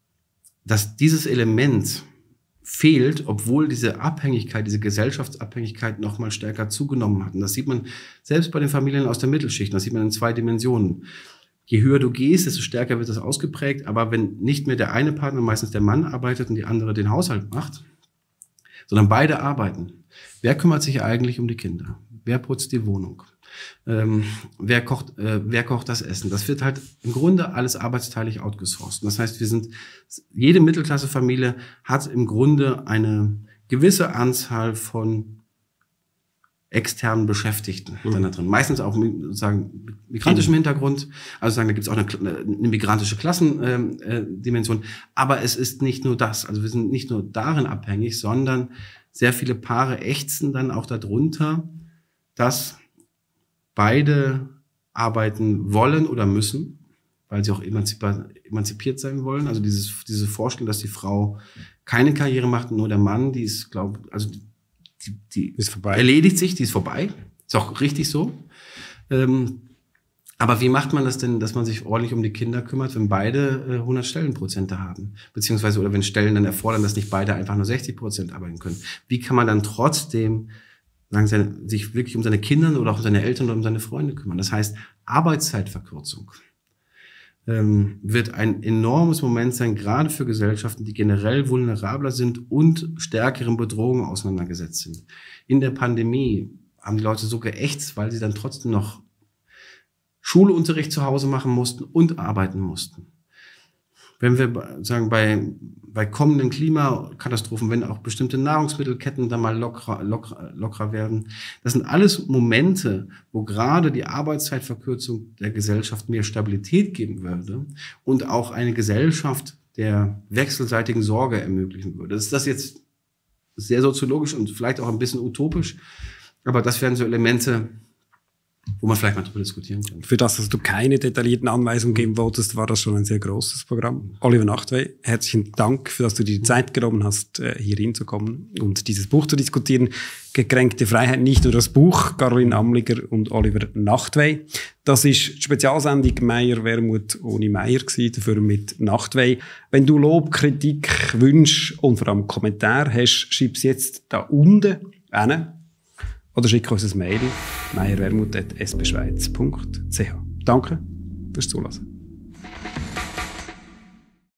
dass dieses Element fehlt, obwohl diese Abhängigkeit, diese Gesellschaftsabhängigkeit noch mal stärker zugenommen hat. Und das sieht man selbst bei den Familien aus der Mittelschicht. Das sieht man in zwei Dimensionen. Je höher du gehst, desto stärker wird das ausgeprägt. Aber wenn nicht mehr der eine Partner, meistens der Mann, arbeitet und die andere den Haushalt macht, sondern beide arbeiten, wer kümmert sich eigentlich um die Kinder? Wer putzt die Wohnung? Ähm, wer kocht, äh, wer kocht das Essen? Das wird halt im Grunde alles arbeitsteilig outgesourced. Das heißt, wir sind, jede Mittelklassefamilie hat im Grunde eine gewisse Anzahl von externen Beschäftigten mhm. dann da drin. Meistens auch mit, sagen, migrantischem Hintergrund. Also sagen, da gibt es auch eine, eine migrantische Klassendimension. Äh, Aber es ist nicht nur das. Also wir sind nicht nur darin abhängig, sondern sehr viele Paare ächzen dann auch darunter, dass beide arbeiten wollen oder müssen, weil sie auch emanzipiert sein wollen. Also dieses, diese Vorstellung, dass die Frau keine Karriere macht, nur der Mann, die ist, glaube also die, die ist vorbei. Erledigt sich, die ist vorbei. Ist auch richtig so. Ähm, aber wie macht man das denn, dass man sich ordentlich um die Kinder kümmert, wenn beide äh, hundert Stellenprozente haben? Beziehungsweise, oder wenn Stellen dann erfordern, dass nicht beide einfach nur sechzig Prozent arbeiten können. Wie kann man dann trotzdem sagen, seine, sich wirklich um seine Kinder oder auch um seine Eltern oder um seine Freunde kümmern? Das heißt, Arbeitszeitverkürzung ähm, wird ein enormes Moment sein, gerade für Gesellschaften, die generell vulnerabler sind und stärkeren Bedrohungen auseinandergesetzt sind. In der Pandemie haben die Leute so geächtzt, weil sie dann trotzdem noch Schulunterricht zu Hause machen mussten und arbeiten mussten. Wenn wir sagen, bei, bei kommenden Klimakatastrophen, wenn auch bestimmte Nahrungsmittelketten dann mal lockerer, lockerer, lockerer werden, das sind alles Momente, wo gerade die Arbeitszeitverkürzung der Gesellschaft mehr Stabilität geben würde und auch eine Gesellschaft der wechselseitigen Sorge ermöglichen würde. Das ist das jetzt sehr soziologisch und vielleicht auch ein bisschen utopisch, aber das wären so Elemente, wo man vielleicht mal drüber diskutieren kann. Für das, dass du keine detaillierten Anweisungen geben wolltest, war das schon ein sehr großes Programm. Oliver Nachtwey, herzlichen Dank, für dass du dir die Zeit genommen hast, hier hinzukommen und dieses Buch zu diskutieren. Gekränkte Freiheit, nicht nur das Buch, Caroline Amliger und Oliver Nachtwey. Das ist die Spezialsendung Meier Wermuth ohne Meier gewesen, dafür mit Nachtwey. Wenn du Lob, Kritik, Wünsche und vor allem Kommentare hast, schreib es jetzt da unten hin. Oder schick uns ein Mail, meier wermuth at s b schweiz punkt c h. Danke fürs Zuhören.